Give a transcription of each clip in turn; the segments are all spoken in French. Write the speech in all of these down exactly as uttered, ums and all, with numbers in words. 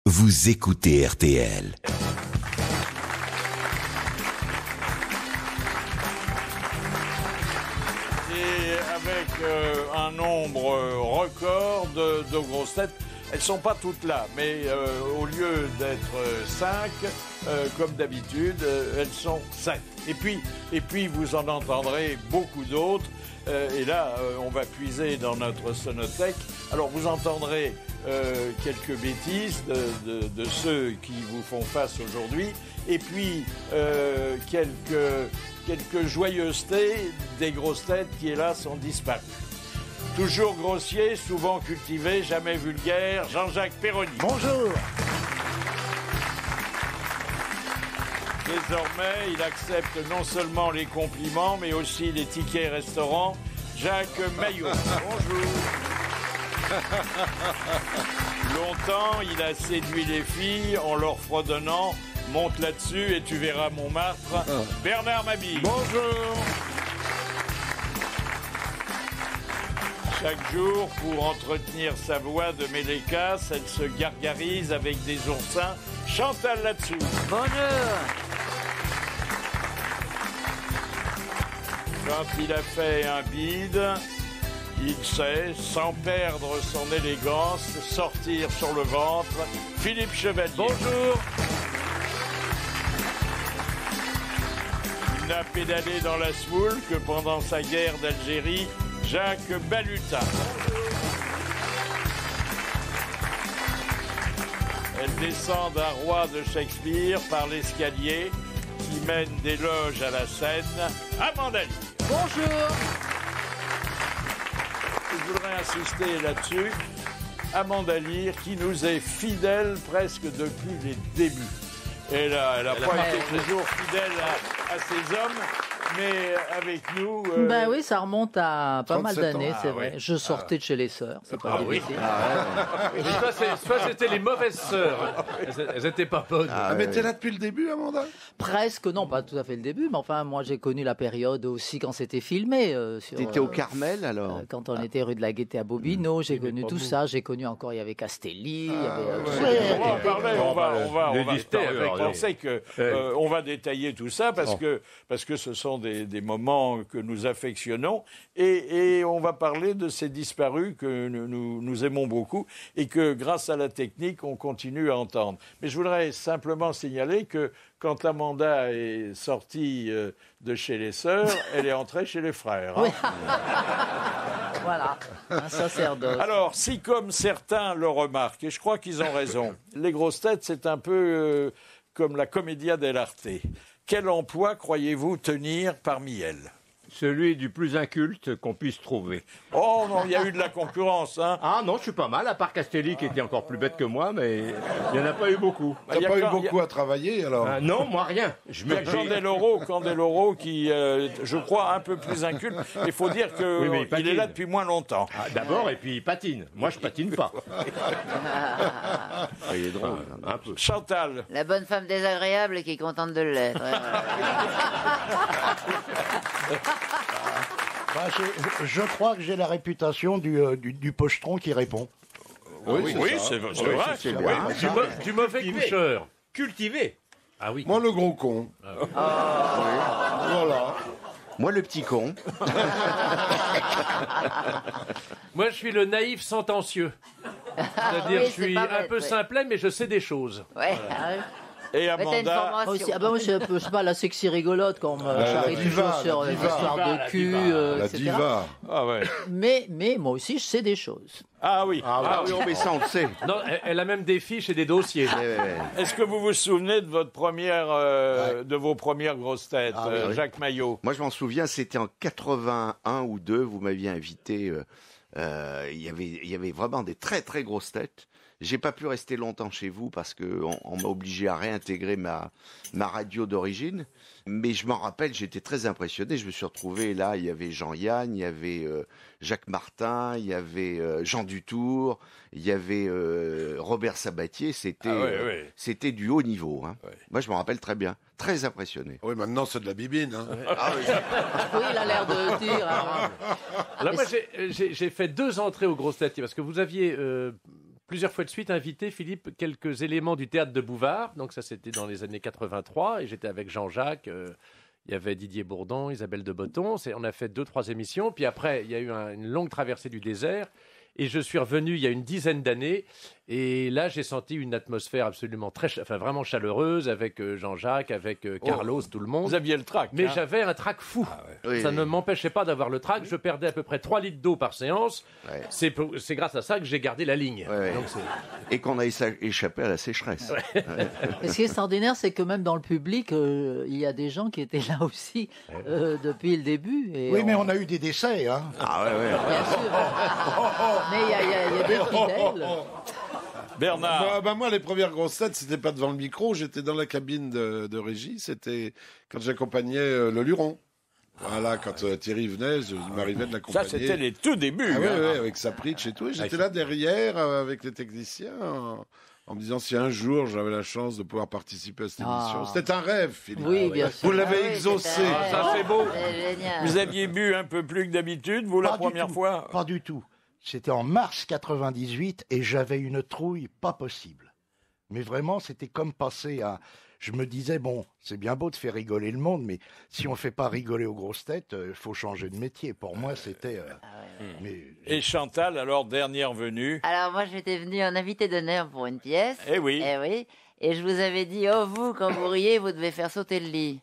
vous écoutez R T L. Et avec euh, un nombre record de, de grosses têtes, elles ne sont pas toutes là, mais euh, au lieu d'être euh, cinq, euh, comme d'habitude, euh, elles sont sept. Et puis, et puis vous en entendrez beaucoup d'autres. Euh, et là, euh, on va puiser dans notre sonothèque. Alors, vous entendrez euh, quelques bêtises de, de, de ceux qui vous font face aujourd'hui. Et puis, euh, quelques, quelques joyeusetés des grosses têtes qui, hélas, ont disparu. Toujours grossier, souvent cultivé, jamais vulgaire, Jean-Jacques Perroni. Bonjour. Désormais, il accepte non seulement les compliments, mais aussi les tickets restaurants. Jacques Maillot. Bonjour. Longtemps, il a séduit les filles en leur fredonnant « Monte là-dessus et tu verras Montmartre ». Bernard Mabille. Bonjour. Chaque jour, pour entretenir sa voix de mélécasse, elle se gargarise avec des oursins. Chantal là-dessous. Bonjour. Quand il a fait un bide, il sait, sans perdre son élégance, sortir sur le ventre. Philippe Chevalier. Bonjour. Il n'a pédalé dans la semoule que pendant sa guerre d'Algérie. Jacques Balutin. Elle descend d'un roi de Shakespeare par l'escalier qui mène des loges à la scène. Amanda Lear. Bonjour. Je voudrais insister là-dessus. Amanda Lear qui nous est fidèle presque depuis les débuts. Et là, elle n'a pas a... été toujours fidèle à, à ses hommes. Mais avec nous... Euh... Ben oui, ça remonte à pas mal d'années, c'est ah, vrai. Oui. Je sortais ah. de chez les sœurs, c'est pas ah, difficile. Oui. Ah, ouais. Soit, soit c'était les mauvaises sœurs, elles n'étaient pas bonnes. Ah, ah, mais ouais. T'es là depuis le début, Amanda? Presque, non, pas tout à fait le début, mais enfin, moi j'ai connu la période aussi quand c'était filmé. Euh, T'étais euh, au Carmel, alors euh, Quand on ah. était rue de la Gaîté à Bobino, j'ai oui, connu tout ça. J'ai connu encore, il y avait Castelli, ah, il y avait... Ouais. Ouais. On va en parler, on va, on va, on va, on va penser que euh, on va détailler tout ça parce que, parce que ce sont des, des moments que nous affectionnons et, et on va parler de ces disparus que nous, nous, nous aimons beaucoup et que grâce à la technique on continue à entendre. Mais je voudrais simplement signaler que quand Amanda est sortie de chez les sœurs, elle est entrée chez les frères. Hein. Oui. Voilà, un sacerdoce. Alors, si comme certains le remarquent, et je crois qu'ils ont raison, les grosses têtes c'est un peu euh, comme la commedia dell'arte. Quel emploi croyez-vous tenir parmi elles? Celui du plus inculte qu'on puisse trouver. Oh non, il y a eu de la concurrence, hein. Ah non, je suis pas mal, à part Castelli qui était encore plus bête que moi, mais il n'y en a pas eu beaucoup. T'as pas eu quand, beaucoup a... à travailler, alors euh, Non, moi rien. Je il y a Candeloro, Candeloro qui, euh, je crois, un peu plus inculte. Il faut dire qu'il oui, il est là depuis moins longtemps. Ah, d'abord, et puis il patine. Moi, je patine pas. Ah, il est drôle. Un peu. Chantal. La bonne femme désagréable qui est contente de l'être. Ouais, bah, je, je crois que j'ai la réputation du, euh, du, du pochetron qui répond. Oui, oui, oui c'est vrai. Oui, c'est oui, du, mo du mauvais coucheur. Cultivé. Ah oui. Moi, le gros con. Ah. Ah. Oui. Voilà. Moi, le petit con. Moi, je suis le naïf sentencieux. C'est-à-dire, oui, je suis un bête, peu ouais. simplet, mais je sais des choses. Ouais. Voilà. Et Amanda aussi, ah bah moi, c'est un peu, je sais pas, la sexy rigolote quand on me charrie toujours sur les histoires de cul, euh, la et cetera. Diva. Ah ouais. Mais, mais moi aussi, je sais des choses. Ah oui. Ah, ah oui, mais ça, on le sait. Non, elle, elle a même des fiches et des dossiers. Est-ce que vous vous souvenez de votre première, euh, ouais. de vos premières grosses têtes, ah, euh, oui. Jacques Maillot? Moi, je m'en souviens, c'était en quatre-vingt-un ou deux, vous m'aviez invité. Euh, euh, y avait, il y avait vraiment des très très grosses têtes. J'ai pas pu rester longtemps chez vous parce que on, on m'a obligé à réintégrer ma ma radio d'origine. Mais je m'en rappelle, j'étais très impressionné. Je me suis retrouvé là. Il y avait Jean-Yann, il y avait euh, Jacques Martin, il y avait euh, Jean Dutour, il y avait euh, Robert Sabatier. C'était ah ouais, euh, ouais. c'était du haut niveau. Hein. Ouais. Moi, je m'en rappelle très bien. Très impressionné. Oui, maintenant c'est de la bibine. Hein. Ah, oui. Oui, il a l'air de dire. Hein. Là, moi, j'ai j'ai fait deux entrées aux grosses têtes parce que vous aviez. Euh, plusieurs fois de suite invité, Philippe, quelques éléments du théâtre de Bouvard. Donc ça, c'était dans les années quatre-vingt-trois. Et j'étais avec Jean-Jacques. Euh, il y avait Didier Bourdon, Isabelle de Botton. C'est, on a fait deux, trois émissions. Puis après, il y a eu un, une longue traversée du désert. Et je suis revenu il y a une dizaine d'années. Et là, j'ai senti une atmosphère absolument très, cha- enfin vraiment chaleureuse avec euh, Jean-Jacques, avec euh, Carlos, tout le monde. Vous aviez le trac. Mais hein. j'avais un trac fou. Oui, ça oui. ne m'empêchait pas d'avoir le trac. Je perdais à peu près trois litres d'eau par séance. Ouais. C'est, pour- c'est grâce à ça que j'ai gardé la ligne. Ouais, ouais. Donc c'est- Et qu'on a écha- échappé à la sécheresse. Et ce qui est extraordinaire, c'est que même dans le public, euh, il y a des gens qui étaient là aussi euh, depuis le début. Et Oui, on- mais on a eu des décès. Hein. Ah ouais, ouais. Bien sûr. Mais il y a, il y a- il y a des fidèles. Bernard. Bah, bah, moi, les premières grosses têtes, c'était pas devant le micro, j'étais dans la cabine de, de régie, c'était quand j'accompagnais euh, le Luron. Voilà, quand euh, Thierry venait, je- il m'arrivait de Ça, l'accompagner. c'était les tout débuts. Ah ouais, hein. ouais, avec sa preach et tout. Et j'étais là derrière euh, avec les techniciens en, en me disant si un jour j'avais la chance de pouvoir participer à cette Ah. émission. C'était un rêve, Philippe. Oui, bien sûr. Vous l'avez Ah oui, exaucé. c'est un Ah, ça, rêve. c'est beau. C'est génial. Vous aviez bu un peu plus que d'habitude, vous, la Pas du première tout, fois Pas du tout. C'était en mars quatre-vingt-dix-huit et j'avais une trouille pas possible. Mais vraiment, c'était comme passer à... Je me disais, bon, c'est bien beau de faire rigoler le monde, mais si on ne fait pas rigoler aux grosses têtes, il faut changer de métier. Pour moi, c'était... euh, mais Et Chantal, alors, dernière venue. Alors moi j'étais venue en invité d'honneur pour une pièce. Eh oui. Eh oui. Et je vous avais dit, oh vous, quand vous riez, vous devez faire sauter le lit.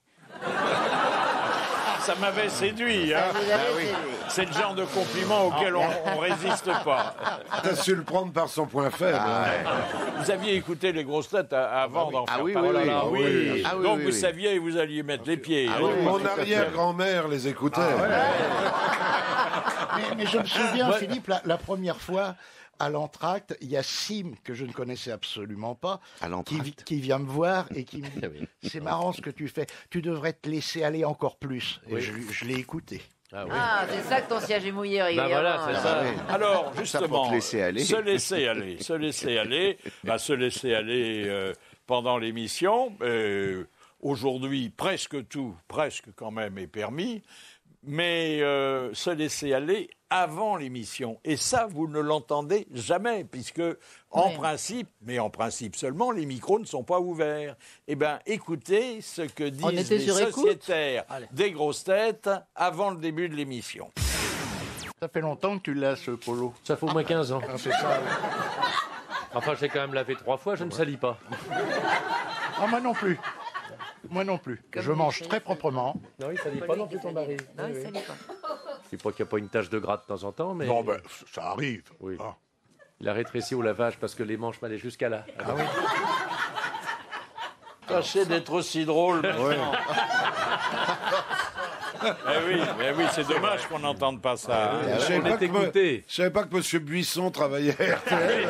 Ça m'avait séduit. Hein. Ça vous avait séduit. C'est le genre de compliment auquel on, on résiste pas. T'as su le prendre par son point faible. hein. Vous aviez écouté les grosses têtes à- avant d'en Ah faire oui, partie. oui, oui. Ah oui. Ah oui, ah oui, Donc oui, vous oui. saviez, vous alliez mettre les pieds. Ah hein. oui, Mon tout à fait. arrière-grand-mère les écoutait. mais, mais je me souviens, Philippe, la, la première fois à l'entracte, il y a Sim, que je ne connaissais absolument pas, À qui, l'entracte. vi- qui vient me voir et qui me dit c'est marrant ce que tu fais, tu devrais te laisser aller encore plus. Et je, je l'ai écouté. Ah oui. Ah, c'est ça que ton siège est mouillé Bah régulièrement. voilà, c'est alors. ça. ouais. Alors, Ça pour justement, te laisser aller. se laisser aller, se laisser aller, bah, se laisser aller euh, pendant l'émission. Euh, Aujourd'hui, presque tout, presque quand même, est permis, mais euh, se laisser aller avant l'émission. Et ça, vous ne l'entendez jamais, puisque, en Oui. principe, mais en principe seulement, les micros ne sont pas ouverts. Eh bien, écoutez ce que On disent était les sur écoute sociétaires Allez. des grosses têtes avant le début de l'émission. Ça fait longtemps que tu l'as, ce polo. Ça fait au moins quinze ans. Ah, c'est ça. Enfin, j'ai quand même lavé trois fois, je ne salis pas. Ah, moi non plus. Moi non plus. Comme je il mange fait. très proprement. Non, il salit pas non plus ton mari. Non, il salit pas. Je crois qu'il n'y a pas une tache de gras de temps en temps, mais Non, ben, ça arrive. Oui. Ah. il a rétréci au lavage parce que les manches m'allaient jusqu'à là. Ah oui. Tâchez d'être aussi drôle. maintenant. Eh oui, eh oui, c'est dommage qu'on n'entende pas ça. hein. Je savais On pas est que me- écouté. je savais pas que M. Buisson travaillait à R T L.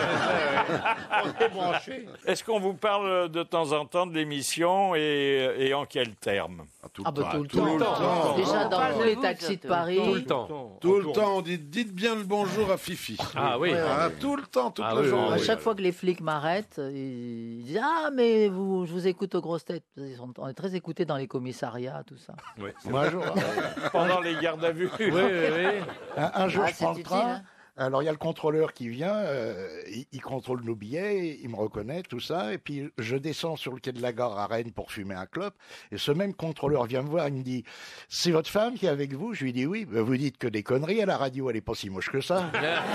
Est-ce qu'on vous parle de temps en temps de l'émission et, et en quels termes? Ah bah tout le tout le temps. temps. Déjà On dans parle tous de les vous, taxis de surtout. Paris. Tout le temps. Tout le temps, on dit dites bien le bonjour à Fifi. Ah oui. Ah, tout le temps, toute Ah la oui, journée. À oui. chaque fois que les flics m'arrêtent, ils disent ah mais vous, je vous écoute aux grosses têtes. Ils sont- On est très écoutés dans les commissariats, tout ça. Moi, un jour, hein. Pendant les gardes à vue. Oui, oui, oui. un, un jour Ah, je c'est prends le utile, train. hein. Alors, il y a le contrôleur qui vient, euh, il, il contrôle nos billets, il me reconnaît, tout ça. Et puis, je descends sur le quai de la gare à Rennes pour fumer un clope. Et ce même contrôleur vient me voir, il me dit « C'est votre femme qui est avec vous ?» Je lui dis « Oui. Ben, vous dites que des conneries à la radio, elle est pas si moche que ça.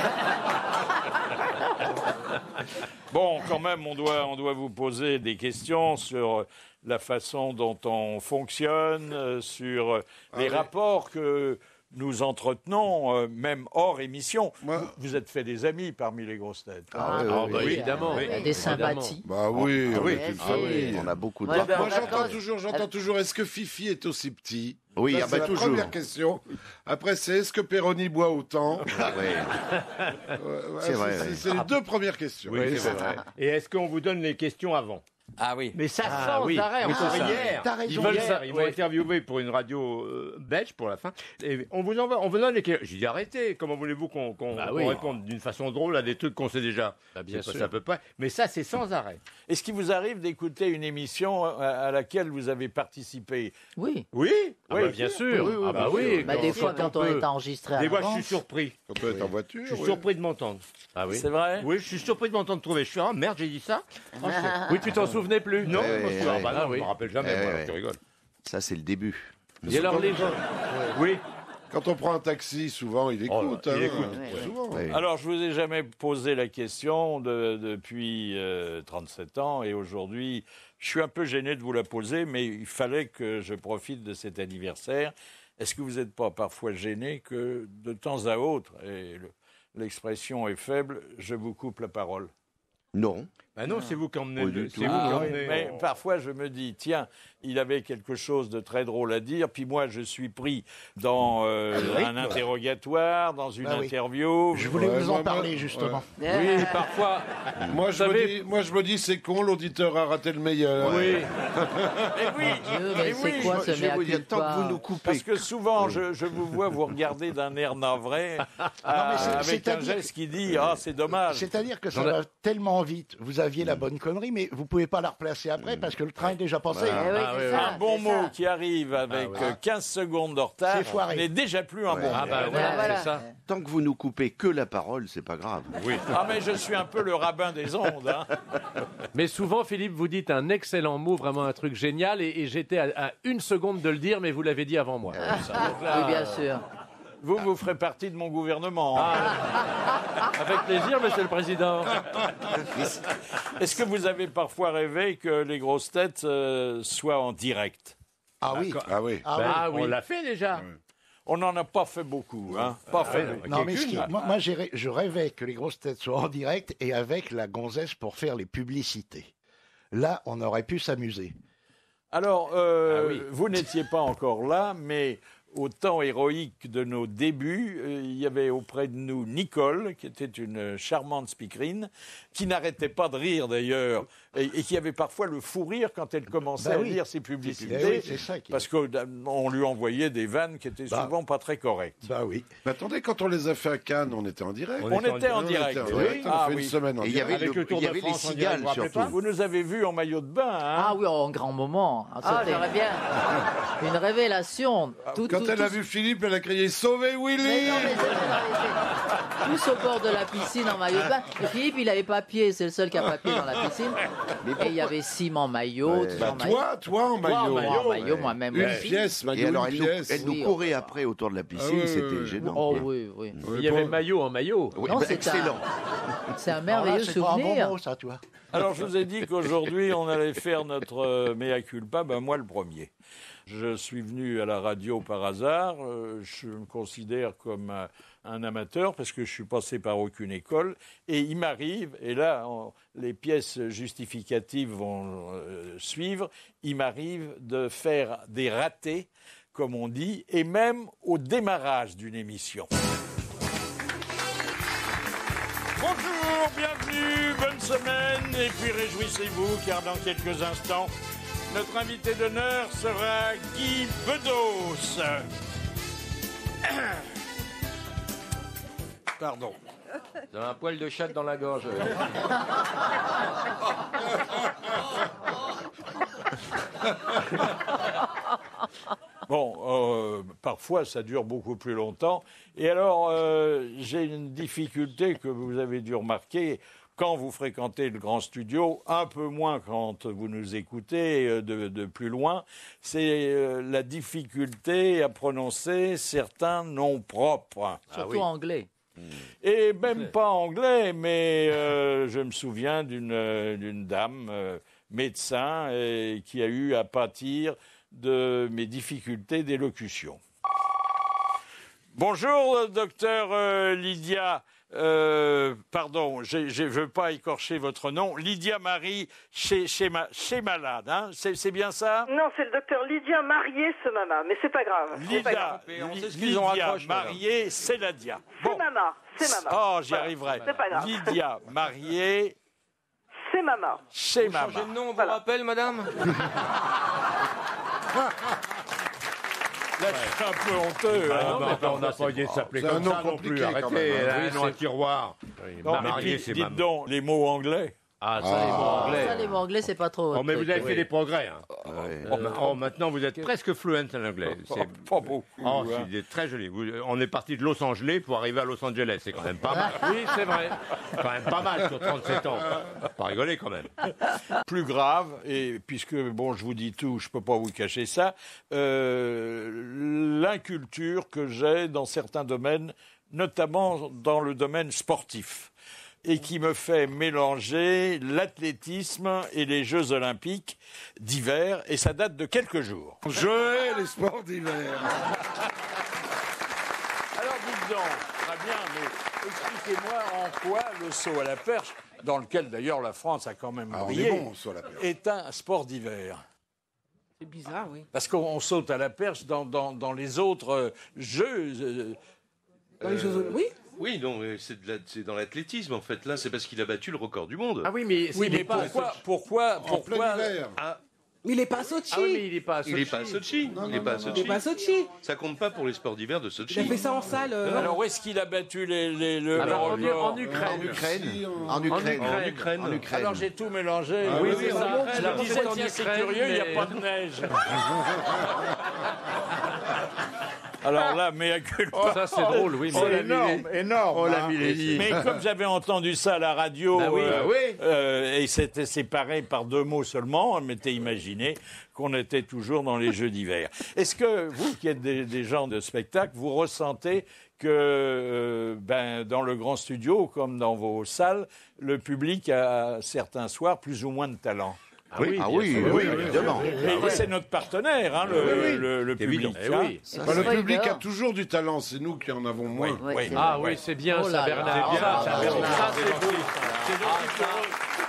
Bon, quand même, on doit, on doit vous poser des questions sur la façon dont on fonctionne, euh, sur euh, les oui. rapports que nous entretenons, euh, même hors émission. Moi- Vous, vous êtes fait des amis parmi les grosses têtes. Ah, oui, Ah, oui, bah, oui. évidemment. Il y a oui, des évidemment. sympathies. Bah oui, Ah oui. toute une Ah famille. Oui, on a beaucoup de... Moi, je- Moi, D'accord. j'entends toujours, j'entends toujours, est-ce que Fifi est aussi petit? Oui, Ça, ah c'est bah, la toujours. première question. Après, c'est est-ce que Péroni boit autant? Ah, oui. Ouais, ouais, C'est vrai, c'est- oui. C'est les deux premières questions. Oui, c'est vrai. Et est-ce qu'on vous donne les questions avant? Ah oui. Mais ça Ah sans oui. arrêt, Oui, encore c'est ça. hier. T'as raison. Ils veulent Hier, ça, ils m'ont oui. interviewé pour une radio euh, belge pour la fin. Et on vous envoie, on vous donne les clés. J'ai dit arrêtez. Comment voulez-vous qu'on qu'on Bah qu'on oui. réponde d'une façon drôle à des trucs qu'on sait déjà? Bah, bien C'est pas sûr. ça à peu près. Mais ça, c'est sans arrêt. Est-ce qu'il vous arrive d'écouter une émission à, à laquelle vous avez participé? Oui. Oui. Ah Oui. bah, bien sûr. Oui, oui, ah bah bien oui. sûr. Bah, des quand- fois, quand on peut- est enregistré à Des fois, je suis l'avance, surpris. Quand on est en voiture. Je suis oui. surpris de m'entendre. Ah oui. C'est vrai? Oui, je suis surpris de m'entendre trouver. Je suis ah merde, j'ai dit ça. Ah, je- Oui, tu t'en souvenais plus. Non, Ouais, moi, je suis- ouais, ah, bah non, ah je oui. me rappelle jamais. Ouais, moi, ouais. tu rigoles. Ça, c'est le début. Et alors les gens. Oui. Quand on prend un taxi, souvent, il Oh, écoute. il hein, écoute. euh, souvent. Ouais. Alors, je vous ai jamais posé la question de- depuis euh, trente-sept ans et aujourd'hui, je suis un peu gêné de vous la poser, mais il fallait que je profite de cet anniversaire. Est-ce que vous n'êtes pas parfois gêné que de temps à autre, et le- l'expression est faible, je vous coupe la parole? Non. Bah non, c'est vous qui emmenez. Pas le- du C'est tout. vous qui Ah oui, emmenez. mais parfois je me dis, tiens, il avait quelque chose de très drôle à dire, puis moi je suis pris dans euh, un interrogatoire, dans une Ah oui. interview. Je voulais Ouais, vous moi, en parler moi, justement. Oui, parfois. Moi, je Vous me savez- dis, moi, je me dis, c'est con, l'auditeur a raté le meilleur. Oui. Mais oui, Dieu, mais mais c'est oui, quoi Je ce vais mea vous dire, tant culpa que vous nous coupez. parce que souvent je, je vous vois vous regarder d'un air navré, euh, mais c'est- avec un c'est-à-dire- geste qui dit, ah c'est dommage. C'est-à-dire que ça J'en ai- va tellement vite. Vous aviez la bonne connerie, mais vous pouvez pas la replacer après parce que le train est déjà passé. Eh oui, Ah, c'est oui, ça, Un bon c'est mot ça. qui arrive avec Ah, ouais. euh, quinze secondes de retard C'est foiré. n'est déjà plus un bon Ah mot. bah voilà, voilà. c'est ça. Tant que vous nous coupez que la parole, c'est pas grave. Oui. Ah mais je suis un peu le rabbin des ondes. Hein. Mais souvent, Philippe, vous dites un excellent mot, vraiment un truc génial, et, et j'étais à, à une seconde de le dire, mais vous l'avez dit avant moi. Donc là, Oui, bien sûr. Vous, vous ferez partie de mon gouvernement. Ah. hein. Avec plaisir, Monsieur le Président. Est-ce que vous avez parfois rêvé que les grosses têtes euh, soient en direct? Ah oui. Ah oui. Ah Ben, oui. Ah oui. On l'a fait déjà. On n'en a pas fait beaucoup. Hein. Pas fait beaucoup. Non, mais ce qui- quelqu'une. moi, moi, j'ai rê- je rêvais que les grosses têtes soient en direct et avec la gonzesse pour faire les publicités. Là, on aurait pu s'amuser. Alors, euh, Ah oui. vous n'étiez pas encore là, mais au temps héroïque de nos débuts, euh, il y avait auprès de nous Nicole, qui était une charmante speakerine, qui n'arrêtait pas de rire d'ailleurs, et, et qui avait parfois le fou rire quand elle commençait Bah à oui. lire ses publicités, Eh oui, c'est ça qui- parce qu'on lui envoyait des vannes qui étaient Bah. souvent pas très correctes. Bah oui. Mais attendez, quand on les a fait à Cannes, on était en direct. On était en On direct. était en oui. direct, on a Ah fait oui. une semaine en Et il y direct. avait, Avec le Tour il y de avait les France en direct, cigales vous vous rappelez surtout. pas Vous nous avez vus en maillot de bain. Hein. Ah oui, en grand moment. Ah, Ah, c'était j'aurais bien. une révélation. Tout- Quand tout- elle a tout- vu Philippe, elle a crié « Sauvez Willy !» Mais non, mais c'est- c'est- tous au bord de la piscine en maillot de bain. Et Philippe, il avait pas pied, c'est le seul qui a pas pied dans la piscine. Et il y avait Sim en maillot, tous Bah en maillot. toi, toi en Moi, maillot. en maillot, moi-même Une aussi. pièce, Et maillot, alors, une elle nous, pièce. elle nous Oui, courait oh. après autour de la piscine, Ah oui, c'était oui, oui. gênant. Oh oui, oui. Il y avait maillot en maillot. Oui, Non, bah, c'est excellent. un, c'est un Alors là, merveilleux c'est pas un bon souvenir. mot, ça, tu vois. Alors, je vous ai dit qu'aujourd'hui, on allait faire notre euh, mea culpa, ben moi le premier. Je suis venu à la radio par hasard. euh, je me considère comme un, un amateur parce que je suis passé par aucune école. Et il m'arrive, et là, on- les pièces justificatives vont euh, suivre, il m'arrive de faire des ratés, comme on dit, et même au démarrage d'une émission. Bonjour, bienvenue, bonne semaine, et puis réjouissez-vous, car dans quelques instants, notre invité d'honneur sera Guy Bedos. Pardon. Vous avez un poil de chatte dans la gorge. Bon, euh, parfois ça dure beaucoup plus longtemps. Et alors, euh, j'ai une difficulté que vous avez dû remarquer quand vous fréquentez le grand studio, un peu moins quand vous nous écoutez euh, de, de plus loin, c'est euh, la difficulté à prononcer certains noms propres. Surtout anglais. Et même pas anglais, mais euh, je me souviens d'une euh, d'une dame, euh, médecin, euh, qui a eu à pâtir de mes difficultés d'élocution. Bonjour, euh, docteur euh, Lydia. Euh, pardon, je ne veux pas écorcher votre nom. Lydia Marie chez, chez, ma, chez Malade, hein, c'est c'est bien ça? Non, c'est le docteur Lydia Marié, ce mama, mais c'est pas grave. C'est pas grave. Lydia, On sait ce Lydia qu'ils ont raccroché, Mariée, c'est Ladia. C'est mama, c'est mama. Oh, j'y Voilà. arriverai. C'est pas grave. Lydia Mariée, chez Mama. Chez Vous Mama. changez de nom, on vous Voilà. rappelle, madame? Là, je suis un peu honteux. Ah, hein. non, mais attends, on n'a pas idée de s'appeler C'est un comme nom ça non compliqué, plus. quand Arrêtez, même, hein. elle a Oui, un nom à c'est- tiroir. Non, mais Marié, dites, c'est dites maman. donc, les mots anglais. Ah, ça, les mots anglais. Ça, les mots anglais, c'est pas trop. Oh, mais vous avez truc. fait des progrès. Hein. Ouais. Oh, ma- oh, maintenant, vous êtes presque fluent en anglais. C'est Pas beaucoup. oh, hein. c'est très joli. Vous- on est parti de Los Angeles pour arriver à Los Angeles. C'est quand même pas mal. Oui, c'est vrai. C'est quand même pas mal sur trente-sept ans. Pas rigoler quand même. Plus grave, et puisque bon, je vous dis tout, je peux pas vous cacher ça, euh, l'inculture que j'ai dans certains domaines, notamment dans le domaine sportif, et qui me fait mélanger l'athlétisme et les Jeux olympiques d'hiver, et ça date de quelques jours. Je hais les sports d'hiver. Alors dites donc, très bien, mais expliquez-moi en quoi le saut à la perche, dans lequel d'ailleurs la France a quand même Ah, on brillé, est bon, sur la perche. est un sport d'hiver. C'est bizarre, oui. Parce qu'on saute à la perche dans, dans, dans les autres euh, jeux. euh, Dans les Jeux Olympiques. Oui. Oui, non, mais c'est de la- c'est dans l'athlétisme en fait. Là, c'est parce qu'il a battu le record du monde. Ah oui, mais, Oui, il est mais pas à pourquoi, Sochi. pourquoi, En pourquoi plein hiver. Ah, Mais il est pas à Sochi. Ah oui, mais il est pas à il n'est Sochi. pas à Sochi. Il n'est pas à Il est Sochi. pas à Sochi. Ça compte pas pour les sports d'hiver de Il a Sochi. fait ça en salle. euh, Alors où est-ce qu'il a battu les, les, le, Ah le bah, en, record en Ukraine. En Ukraine. Si, en- En Ukraine. En Ukraine. En Ukraine. Alors j'ai tout mélangé. Ah Oui, oui, c'est oui, ça. Je La me disais, c'est en tiens, c'est Ukraine, curieux, il n'y a mais- pas de neige. Alors là, mais à culpa. Oh, ça, c'est drôle, oui. C'est mais- énorme, énorme. Oh, la hein. millénie. Mais comme j'avais entendu ça à la radio, Bah oui. euh, Bah oui. euh, et c'était séparé par deux mots seulement, on m'était imaginé qu'on était toujours dans les Jeux d'hiver. Est-ce que vous, qui êtes des, des gens de spectacle, vous ressentez que euh, ben, dans le grand studio, comme dans vos salles, le public a certains soirs plus ou moins de talent? Ah oui, ah oui, bien sûr. oui, évidemment. Et c'est notre partenaire, hein, le, le- le public. Évident. Eh hein. oui. Bah, le Soit il public a dort. toujours du talent, c'est nous qui en avons moins. Ouais, Oui. c'est Ah vrai. oui, c'est bien Oh ça, là là. Bernard. C'est bien, Ah, ça, ça, Bernard. ça, c'est beau. C'est gentil pour eux.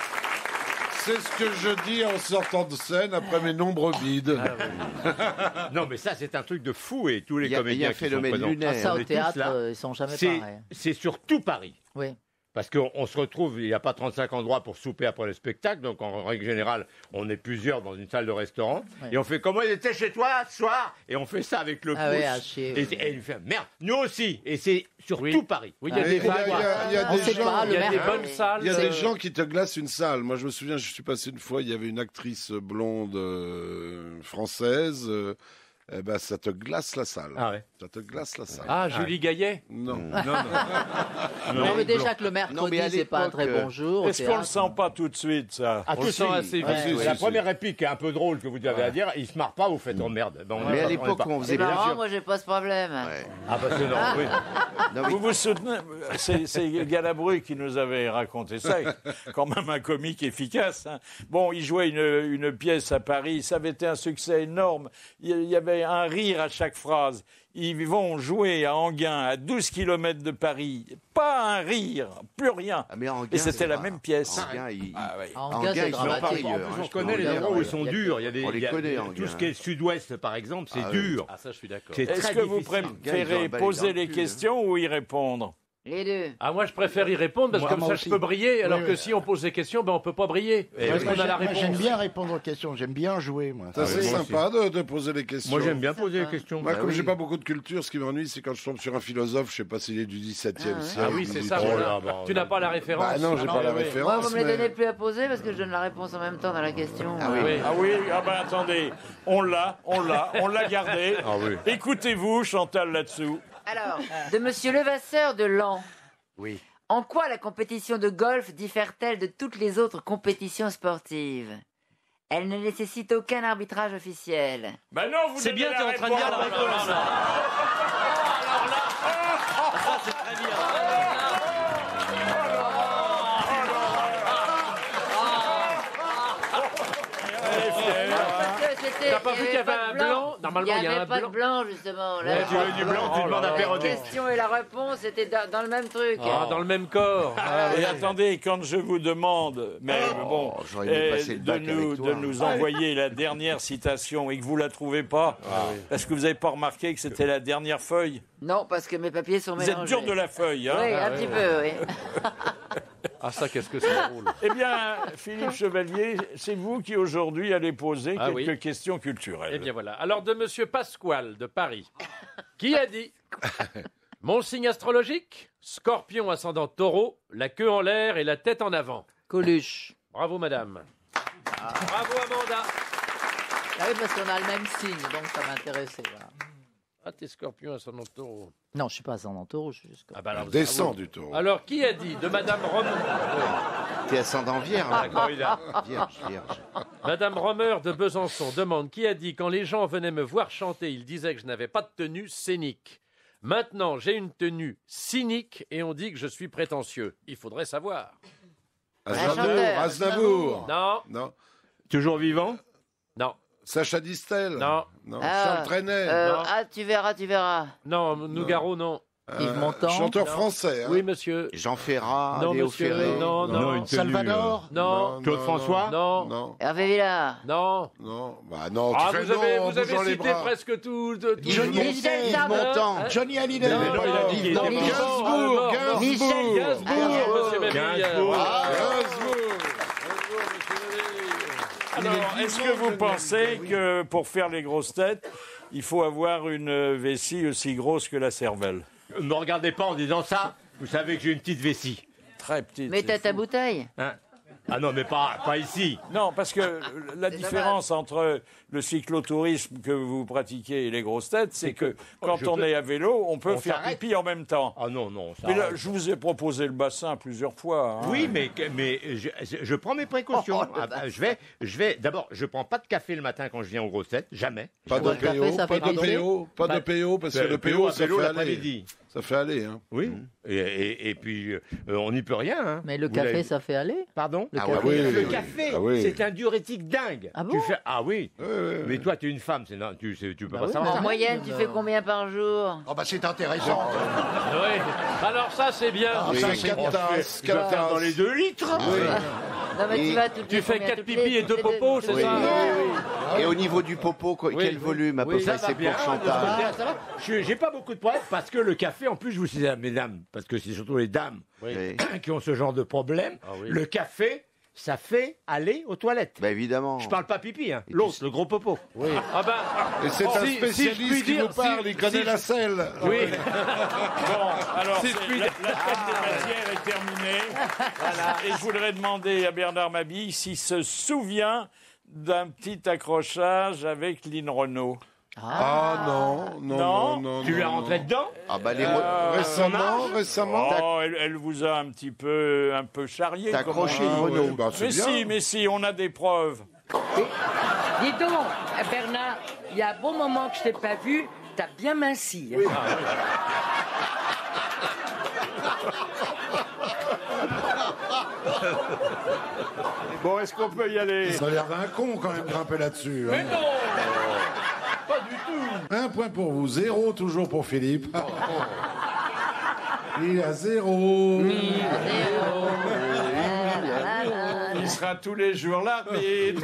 C'est ce que je dis en sortant de scène après mes nombreux bides. Non, mais ça, c'est un truc de fou et tous les Il y a, il y a comédiens un qui sont phénomène présents. Ah, lunaire. ça, on au est tous théâtre, là. euh, ils sont jamais C'est pareils. c'est sur tout Paris. Oui. Parce qu'on on se retrouve, il n'y a pas trente-cinq endroits pour souper après le spectacle, donc en règle générale, on est plusieurs dans une salle de restaurant, Ouais. et on fait comment il était chez toi ce soir, et on fait ça avec le Ah pouce, ouais, à chier, et, oui. et il fait merde, nous aussi, et c'est sur Oui. tout Paris. Oui, il y a Ah, des Il y a, vagues. il y a- il y a On des sait gens, pas, Il y a le des maire- bonnes salles. il y a C'est- des gens qui te glacent une salle. Moi, je me souviens, je suis passé une fois, il y avait une actrice blonde euh, française. euh, eh ben, ça te glace la salle. Ah ouais. Ça te glace la salle. Ah, Julie Gaillet. Non. Non, non. Non, mais déjà que le Non, mais mercredi, à c'est pas un l'époque, très euh, bon jour. au Est-ce qu'on le théâtre. sent pas tout de suite, ça? Ah, On le tout sent si. assez vite. Ah, si, oui. si, La si. première réplique qui est un peu drôle que vous avez à dire, il se marre pas, vous faites oh merde. Ben, on Mais est à pas- l'époque, on est pas- on C'est faisait bien marrant, sûr. moi j'ai pas ce problème. Ouais. Ah bah c'est non, oui. Non, mais- Vous vous soutenez, c'est, c'est Galabru qui nous avait raconté ça, quand même un comique efficace. Hein. Bon, il jouait une, une pièce à Paris, ça avait été un succès énorme, il y avait un rire à chaque phrase. Ils vont jouer à Enghien, à douze kilomètres de Paris, pas un rire, plus rien. Ah, mais Enghien, Et c'était c'est la pas- même pièce. Enghien, il- Ah, oui. En Enghien, gars, c'est ils sont dramatique. pas En ailleurs, plus, hein, on je connaît peux les vous dire, endroits où ouais. ils sont durs. Il y a des, On les il y a- connaît, tout Enghien. ce qui est le sud-ouest, par exemple, c'est Ah oui. dur. Ah, ça, je suis d'accord. C'est Est-ce très que vous difficile. préférez Gars, ils ont poser emballé les dans le cul, questions ou y répondre? Les deux. Ah, moi, je préfère y répondre parce que Moi, comme moi ça, aussi. je peux briller, alors Oui, que oui. si on pose des questions, ben, on peut pas briller. Eh Parce oui. qu'on Moi, a la j'aime- moi, j'aime réponse. bien répondre aux questions. J'aime bien jouer, moi. Ça, c'est oui, moi sympa de, de poser les questions. Moi, j'aime bien poser les Sympa. questions. Moi, Bah comme oui. j'ai pas beaucoup de culture, ce qui m'ennuie, c'est quand je tombe sur un philosophe, je sais pas s'il est du dix-septième Ah ouais. siècle. Ah oui, ou c'est du ça. treizième. Oh voilà. là, bon, Tu n'as pas la référence. Bah non, j'ai Ah pas la oui. référence. Moi, vous me les mais- donnez plus à poser parce que je donne la réponse en même temps dans la question. Ah oui. Oui. Ah oui, ah ben attendez, on l'a, on l'a, on l'a gardé. Ah oui. Écoutez-vous, Chantal, là-dessous. Alors, de Monsieur Levasseur de Laon. Oui. En quoi la compétition de golf diffère-t-elle de toutes les autres compétitions sportives? Elle ne nécessite aucun arbitrage officiel. Ben non, vous C'est donnez bien, la t'es en train de dire la réponse. réponse. là. Ça, c'est très bien. T'as pas vu qu'il y avait un blanc? Normalement, il n'y avait pas blanc. de blanc, justement. Là, Ouais, tu veux du blanc, tu Oh demandes là à là. la Perronet. question et la réponse étaient dans, dans le même truc. Ah, dans le même corps. Ah, Et oui. attendez, quand je vous demande, mais bon, j'aurais aimé euh, passer le de, bac nous, avec toi. de nous envoyer la dernière citation et que vous la trouvez pas, parce que vous n'avez pas remarqué que c'était la dernière feuille. Non, parce que mes papiers sont Vous êtes mélangés. dur de la feuille, hein? Oui, un Ah, petit oui. peu, oui. Ah ça, qu'est-ce que c'est drôle. Eh bien, Philippe Chevalier, c'est vous qui aujourd'hui allez poser Ah quelques oui. questions culturelles. Eh bien voilà. Alors de Monsieur Pasquale de Paris, qui a dit mon signe astrologique, Scorpion ascendant Taureau, la queue en l'air et la tête en avant. Coluche. Bravo madame. Bravo Amanda. Ah oui, parce qu'on a le même signe, donc ça m'intéressait. Voilà. Ah t'es Scorpion ascendant Taureau. Non, je suis pas ascendant taureau, je suis juste... Ah bah alors, Descend bravo. du taureau. Alors qui a dit de Madame Romer T'es ascendant vierge. Ah, corrida. Vierge, vierge. Madame Romer de Besançon demande qui a dit quand les gens venaient me voir chanter, ils disaient que je n'avais pas de tenue scénique. Maintenant, j'ai une tenue cynique et on dit que je suis prétentieux. Il faudrait savoir. Aznavour, Aznavour. Non. Non. Toujours vivant? Non. Sacha Distel. Non. Non. Ah, Charles Trenet. euh, Non. ah, tu verras, tu verras. Non, Nougaro, non. Yves Montand. Chanteur Non. français. Hein. Oui, monsieur. Jean Ferrat, Non, Léo monsieur. Ferré. Non, non. Non, une tenue, Salvador. Non. Claude non, François? Non. Non. Hervé Villard. Non. Non. Bah non, tu Ah, fais vous avez, non en vous avez bougeant les cité bras. presque tout. tout- tout- Johnny Michel Hallyday. Sardou. Montand. Hein Johnny Hallyday. Non, Mais non, pas, il a dit qu'il était non, pas- non, Gainsbourg, non, non, Gainsbourg. Michel Gainsbourg, Gainsbourg. monsieur Ménil. Gainsbourg. Ah, Bravo. Alors, est-ce que vous pensez que pour faire les grosses têtes, il faut avoir une vessie aussi grosse que la cervelle? Ne me regardez pas en disant ça. Vous savez que j'ai une petite vessie. Très petite. Mais c'est t'as ta fou. bouteille. Hein? Ah non, mais pas, pas ici. Non, parce que la différence entre le cyclotourisme que vous pratiquez et les grosses têtes, c'est que quand je on peux- est à vélo, on peut on faire s'arrête. pipi en même temps. Ah non, non. Ça Mais là, arrête. je vous ai proposé le bassin plusieurs fois. hein. Oui, mais, mais je, je prends mes précautions. Oh, le Ah, bah, je vais, je vais. D'abord, je prends pas de café le matin quand je viens aux grosses têtes, jamais. Pas de Le café, P O, ça pas fait de pisser. P O, pas de Pas- P O, parce que Le le P P O O, à ça vélo fait aller. l'après-midi. Ça fait aller, hein. Oui. Et, et- et puis, euh, on n'y peut rien. Hein. Mais le Vous café, l'avez- ça fait aller. Pardon Le Ah café. oui, Le oui. café, Ah oui. c'est un diurétique dingue. Ah bon Tu fais... Ah oui. Ouais, ouais, Mais ouais. toi, tu es une femme, c'est non, tu, c'est- tu peux Bah pas oui, savoir. En mais- moyenne, tu Euh, fais combien par jour? Oh bah c'est intéressant. Oui. Alors ça, c'est bien. Ah, Oui, ça, quatre c'est bien. tasses, Je dois quatre faire dans tasses. les deux litres. Non, mais Et tu vas toutes Tu les fais combien, quatre toutes pipis les- et deux toutes les- popos, toutes c'est les- ça? Et au niveau du popo, quoi, Oui, quel oui. volume à peu Oui, près ça c'est va bien. pour Chantal? Ah, ça va. Je- J'ai pas beaucoup de problèmes parce que le café, en plus, je vous dis, mesdames, parce que c'est surtout les dames Oui. qui ont ce genre de problème. Ah oui. Le café, ça fait aller aux toilettes. Bah évidemment. Je parle pas pipi, hein. Et L'autre, puis- le gros popo. Oui. Ah ben, Et c'est un si- si je spécialiste puis qui dire, vous parle, si- il connaît si la je- selle. oui. Bon, alors, Si c'est- je puis la, dire. la fête des matières est terminée. Et je voudrais demander à Bernard Mabille s'il se souvient d'un petit accrochage avec Lynn Renault. Ah non, non, Non. non, non. Tu lui as non, rentré non. dedans? Ah bah les Euh, re- Récemment, récemment. Oh, elle, elle vous a un petit peu, un peu charrié. T'as comme accroché on dit. une Ah, Renault. ouais, bah, c'est Mais bien. si, mais si, on a des preuves. Dis donc, eh, Bernard, il y a un bon moment que je t'ai pas vu, t'as bien minci. hein. Bon, est-ce qu'on peut y aller? Ça a l'air d'un con quand même grimper là-dessus. Mais hein. non, pas du tout. Un point pour vous, zéro toujours pour Philippe. Il a zéro. Il sera tous les jours là, mais...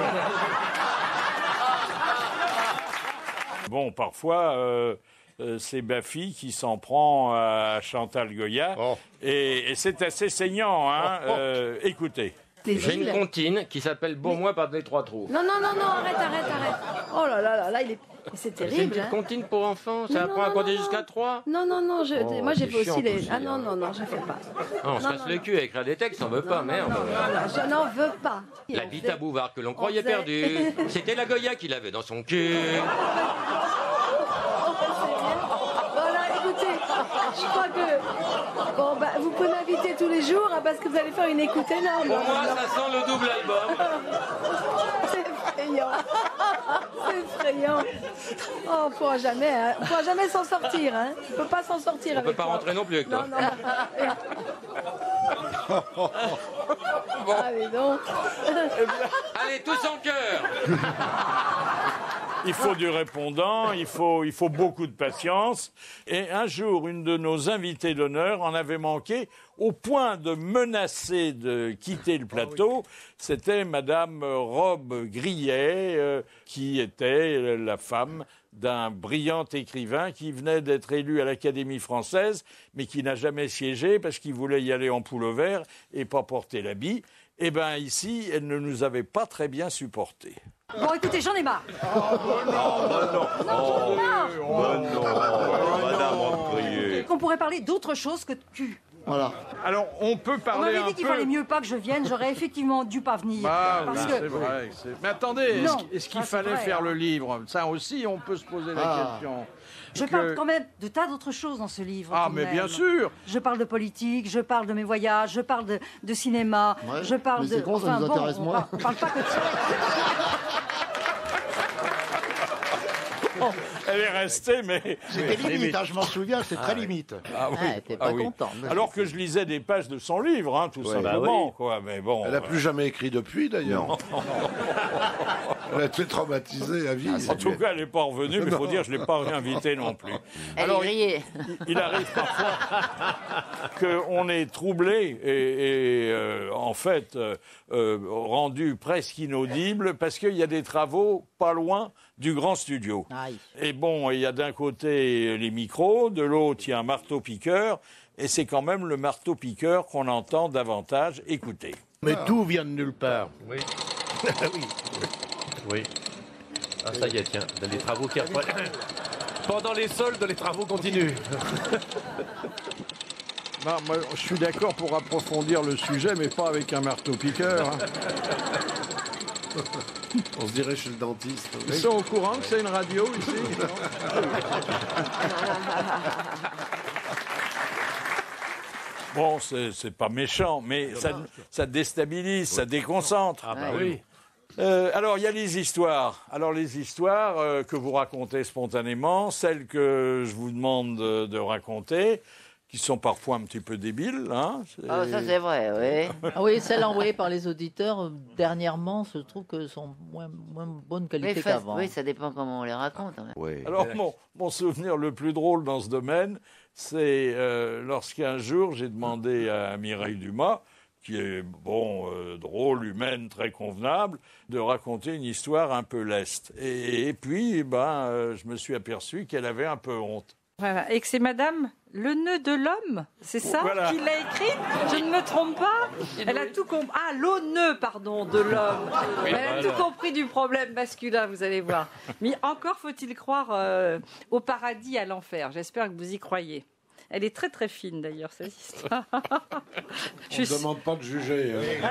Bon, parfois, euh, euh, c'est Baffy qui s'en prend à Chantal Goya. Oh. Et, et c'est assez saignant, hein. Euh, écoutez. J'ai une comptine qui s'appelle Beaumois par des trois trous. Non, non, non, non, arrête, arrête, arrête. Oh là là là là, il est... C'est C'est une terrible, petite hein. comptine pour enfants, ça Non, apprend non, à non, compter non, jusqu'à non. trois. Non, non, non, je... Oh, moi j'ai c'est fait chiant aussi les... aussi, Ah non, hein. non, non, je fais pas. Ah, on se Non, casse non, le cul à écrire des textes, on veut pas, merde. Non, non, je n'en veux pas. La bite à Bouvard que l'on croyait faisait- perdue, c'était la Goya qui l'avait dans son cul. Voilà, écoutez, je crois que... Bon, bah, vous pouvez m'inviter tous les jours, hein, parce que vous allez faire une écoute énorme. Pour moi, ça sent le double album. C'est effrayant. C'est effrayant. Oh, on pourra jamais, hein. On pourra jamais s'en sortir, hein. On peut pas s'en sortir On avec peut pas toi. rentrer non plus avec toi. Non, non. Allez donc. Allez, tous en cœur. il faut du répondant, il faut, il faut beaucoup de patience. Et un jour, une de nos invitées d'honneur en avait manqué au point de menacer de quitter le plateau. C'était Madame Robe Grillet, euh, qui était la femme d'un brillant écrivain qui venait d'être élu à l'Académie française, mais qui n'a jamais siégé parce qu'il voulait y aller en pullover et pas porter l'habit. Eh bien, ici, elle ne nous avait pas très bien supportés. Bon, écoutez, j'en ai marre. Qu'on pourrait parler d'autre chose que de cul. Voilà. Alors, on peut On parler m'avait un dit qu'il peu... fallait mieux pas que je vienne, j'aurais effectivement dû pas venir. Ah, parce oui, que... c'est vrai. c'est- Mais attendez, est-ce Non, qu'- est-ce qu'il ça, c'est fallait vrai, faire hein. le livre? Ça aussi, on peut se poser la Ah. question. Je Que- parle quand même de tas d'autres choses dans ce livre. Ah, tout de mais même. bien sûr. Je parle de politique, je parle de mes voyages, je parle de, de cinéma, Ouais, je parle mais de... c'est con, ça nous bon, intéresse on moins. parle- On parle pas que de ça. Elle est restée, mais... C'était limite, hein, je m'en souviens, c'est Ah très oui. limite. Ah oui. Ah, t'es pas Ah oui. content. Alors que je lisais des pages de son livre, hein, tout Ouais. simplement. Bah oui. Quoi. Mais bon, Elle n'a euh, plus jamais écrit depuis, d'ailleurs. Elle a été traumatisée à vie. En tout cas, elle n'est pas revenue, mais il faut dire que je ne l'ai pas réinvitée non plus. Elle Alors, est grillée. il, il arrive parfois qu'on est troublé et, et, euh, en fait euh, euh, rendu presque inaudible parce qu'il y a des travaux pas loin du grand studio. Aïe. Et bon, il y a d'un côté les micros, de l'autre il y a un marteau-piqueur, et c'est quand même le marteau-piqueur qu'on entend davantage écouter. Mais tout vient de nulle part. Oui. oui. Oui. Ah, ça y est, tiens, les travaux qui reprennent. Pendant les soldes, les travaux continuent. Non, moi, je suis d'accord pour approfondir le sujet, mais pas avec un marteau-piqueur. hein. On se dirait chez le dentiste. Ils sont au courant que c'est une radio ici Bon, c'est c'est pas méchant, mais ça, ça déstabilise, ça déconcentre. Ah bah oui. Euh, alors, il y a les histoires. Alors, les histoires euh, que vous racontez spontanément, celles que je vous demande de, de raconter, qui sont parfois un petit peu débiles. Hein, Ah, ça c'est vrai, oui. Ah oui, celles envoyées par les auditeurs, euh, dernièrement, je trouve que sont moins, moins bonne Oui, qualité fa- qu'avant. oui, ça dépend comment on les raconte. hein. Alors, mon, mon souvenir le plus drôle dans ce domaine, c'est euh, lorsqu'un jour, j'ai demandé à Mireille Dumas, qui est, bon, euh, drôle, humaine, très convenable, de raconter une histoire un peu leste. Et, et puis, eh ben, euh, je me suis aperçu qu'elle avait un peu honte. Voilà. Et que c'est Madame Le Nœud de l'Homme, c'est ça Voilà. qu'il l'a écrit? Je ne me trompe pas. Elle a tout compris. Ah, l'Auneux, pardon, de l'Homme. Oui, Elle a voilà. tout compris du problème masculin, vous allez voir. Mais encore faut-il croire euh, au paradis, à l'enfer. J'espère que vous y croyez. Elle est très très fine d'ailleurs, cette histoire. On ne demande pas de juger. hein.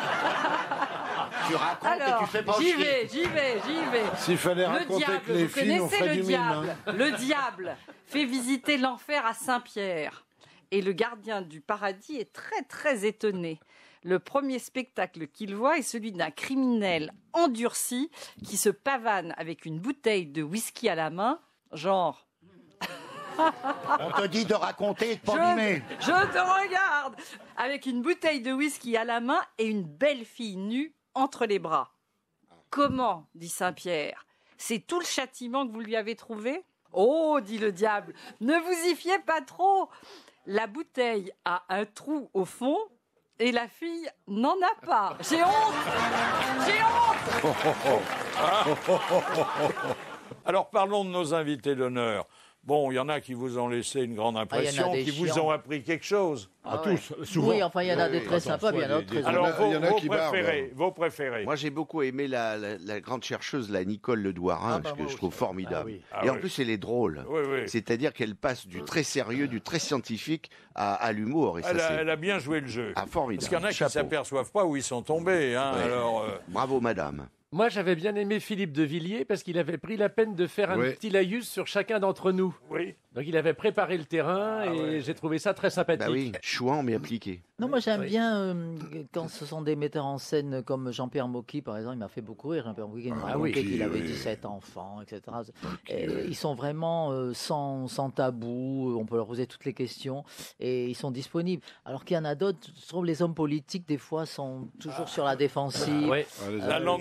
Tu racontes Alors, et tu fais pas j'y chier. vais, j'y vais, j'y vais. S'il fallait Le raconter diable, que les vous filles, on connaissez ferait le du diable. mime. hein. Le diable fait visiter l'enfer à Saint-Pierre. Et le gardien du paradis est très très étonné. Le premier spectacle qu'il voit est celui d'un criminel endurci qui se pavane avec une bouteille de whisky à la main, genre... On te dit de raconter et de Je, pas mimer. je te regarde avec une bouteille de whisky à la main et une belle fille nue entre les bras. Comment, dit Saint-Pierre, c'est tout le châtiment que vous lui avez trouvé? Oh, dit le diable, ne vous y fiez pas trop. La bouteille a un trou au fond et la fille n'en a pas. J'ai honte. J'ai honte. Alors, parlons de nos invités d'honneur. Bon, il y en a qui vous ont laissé une grande Ah, il y en a impression, des qui vous chiants. ont appris quelque chose. Ah ouais. Oui, enfin, il y en a des très sympas, mais il y en a d'autres très Alors, Il y en a- vos, il y en a vos qui bardent. préférés, vos préférés. Moi, j'ai beaucoup aimé la, la- la grande chercheuse, la Nicole Ledouarin, Ah, bah, que moi je trouve formidable. oui. Ah Et en oui. plus, elle est drôle. Oui, oui. C'est-à-dire qu'elle passe du très sérieux, du très scientifique à, à l'humour. Et ça, Elle a, c'est elle a bien joué le jeu. ah, formidable. Parce qu'il y en a qui ne Chapeau. s'aperçoivent pas où ils sont tombés. Hein, Ouais. alors, euh, Bravo, madame. Moi, j'avais bien aimé Philippe de Villiers parce qu'il avait pris la peine de faire un Oui. petit laïus sur chacun d'entre nous. oui. Donc, il avait préparé le terrain et j'ai trouvé ça très sympathique. Bah oui, chouan mais appliqué. Non, moi j'aime Oui. bien euh, quand ce sont des metteurs en scène comme Jean-Pierre Mocky, par exemple, il m'a fait beaucoup rire. Jean-Pierre Mocky, il m'a Ah raconté oui, qu'il avait oui. dix-sept enfants, et cetera. Et ils sont vraiment euh, sans, sans tabou, on peut leur poser toutes les questions et ils sont disponibles. Alors qu'il y en a d'autres, je trouve les hommes politiques, des fois, sont toujours sur la défensive. Oui. Ah, les La autres, langue de ils- bois.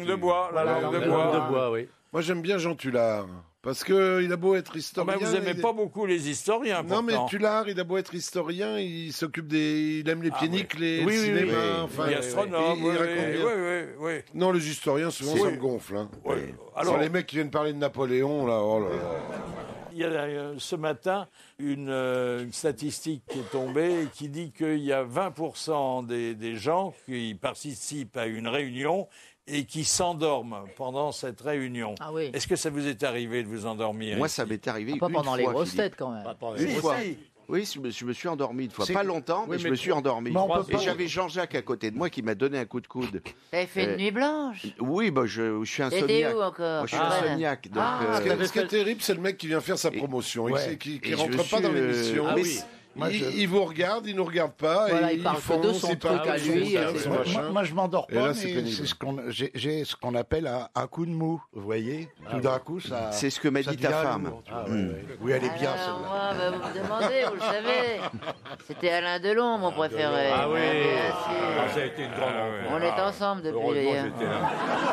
bois, la Ouais, langue de la bois. langue de bois, oui. Moi, j'aime bien Jean Tullard. Parce qu'il a beau être Ah historien. ben, vous aimez il est- pas beaucoup les historiens, Non, mais pourtant. Tullard, il a beau être historien, il s'occupe des. Il aime les Ah, pieds oui. nickelés, Oui, le oui, cinéma. oui. Enfin, Les astronomes, il- il oui, raconte oui, bien. oui, oui, oui. Non, les historiens, souvent, C'est- ça me gonfle. Hein. Oui. Alors, Alors- les mecs qui viennent parler de Napoléon, là, oh là là. Il y a euh, ce matin une, euh, une statistique qui est tombée et qui dit qu'il y a vingt pour cent des, des gens qui participent à une réunion et qui s'endorment pendant cette réunion. Ah oui. Est-ce que ça vous est arrivé de vous endormir Moi, ici? ça m'est arrivé Ah, pas une pendant fois. les grosses Philippe. têtes, quand même. Une Si, fois. si. Oui, je me, je me suis endormi une fois. C'est- Pas longtemps, mais Oui, je mais me suis trois- endormi. Mais on peut Et pas- j'avais Jean-Jacques à côté de moi qui m'a donné un coup de coude. T'avais fait Euh, une nuit blanche. Oui, bah, je, je suis T'étais insomniaque. où encore Moi, je suis Ah. insomniaque. Donc, Ah, euh, Ce qui est- ce qui est terrible, c'est le mec qui vient faire sa Et- promotion, il ouais. sait- qui Et ne je rentre pas suis, dans euh, l'émission. ah Mais oui. Moi, il, je- il vous regarde, il nous regarde pas. Voilà, et il parle que de fonce, son il truc parle, à il lui, regarde et son Moi, machin. moi- moi, je m'endors Et pas, là, c'est mais pénible. c'est ce qu'on, j'ai, j'ai ce qu'on appelle un, un coup de mou, vous voyez. Tout d'un coup, ça. C'est ce que m'a ça dit ta devient femme. lourd, tu vois. Ah, ouais, ouais. Oui, elle est bien Alors, celle-là. moi, bah, vous me demandez, vous le savez. C'était Alain Delon, mon préféré. Ah oui. bien sûr. Ah, ça a été une grande rencontre. On est ensemble depuis Heureusement, d'ailleurs. j'étais là.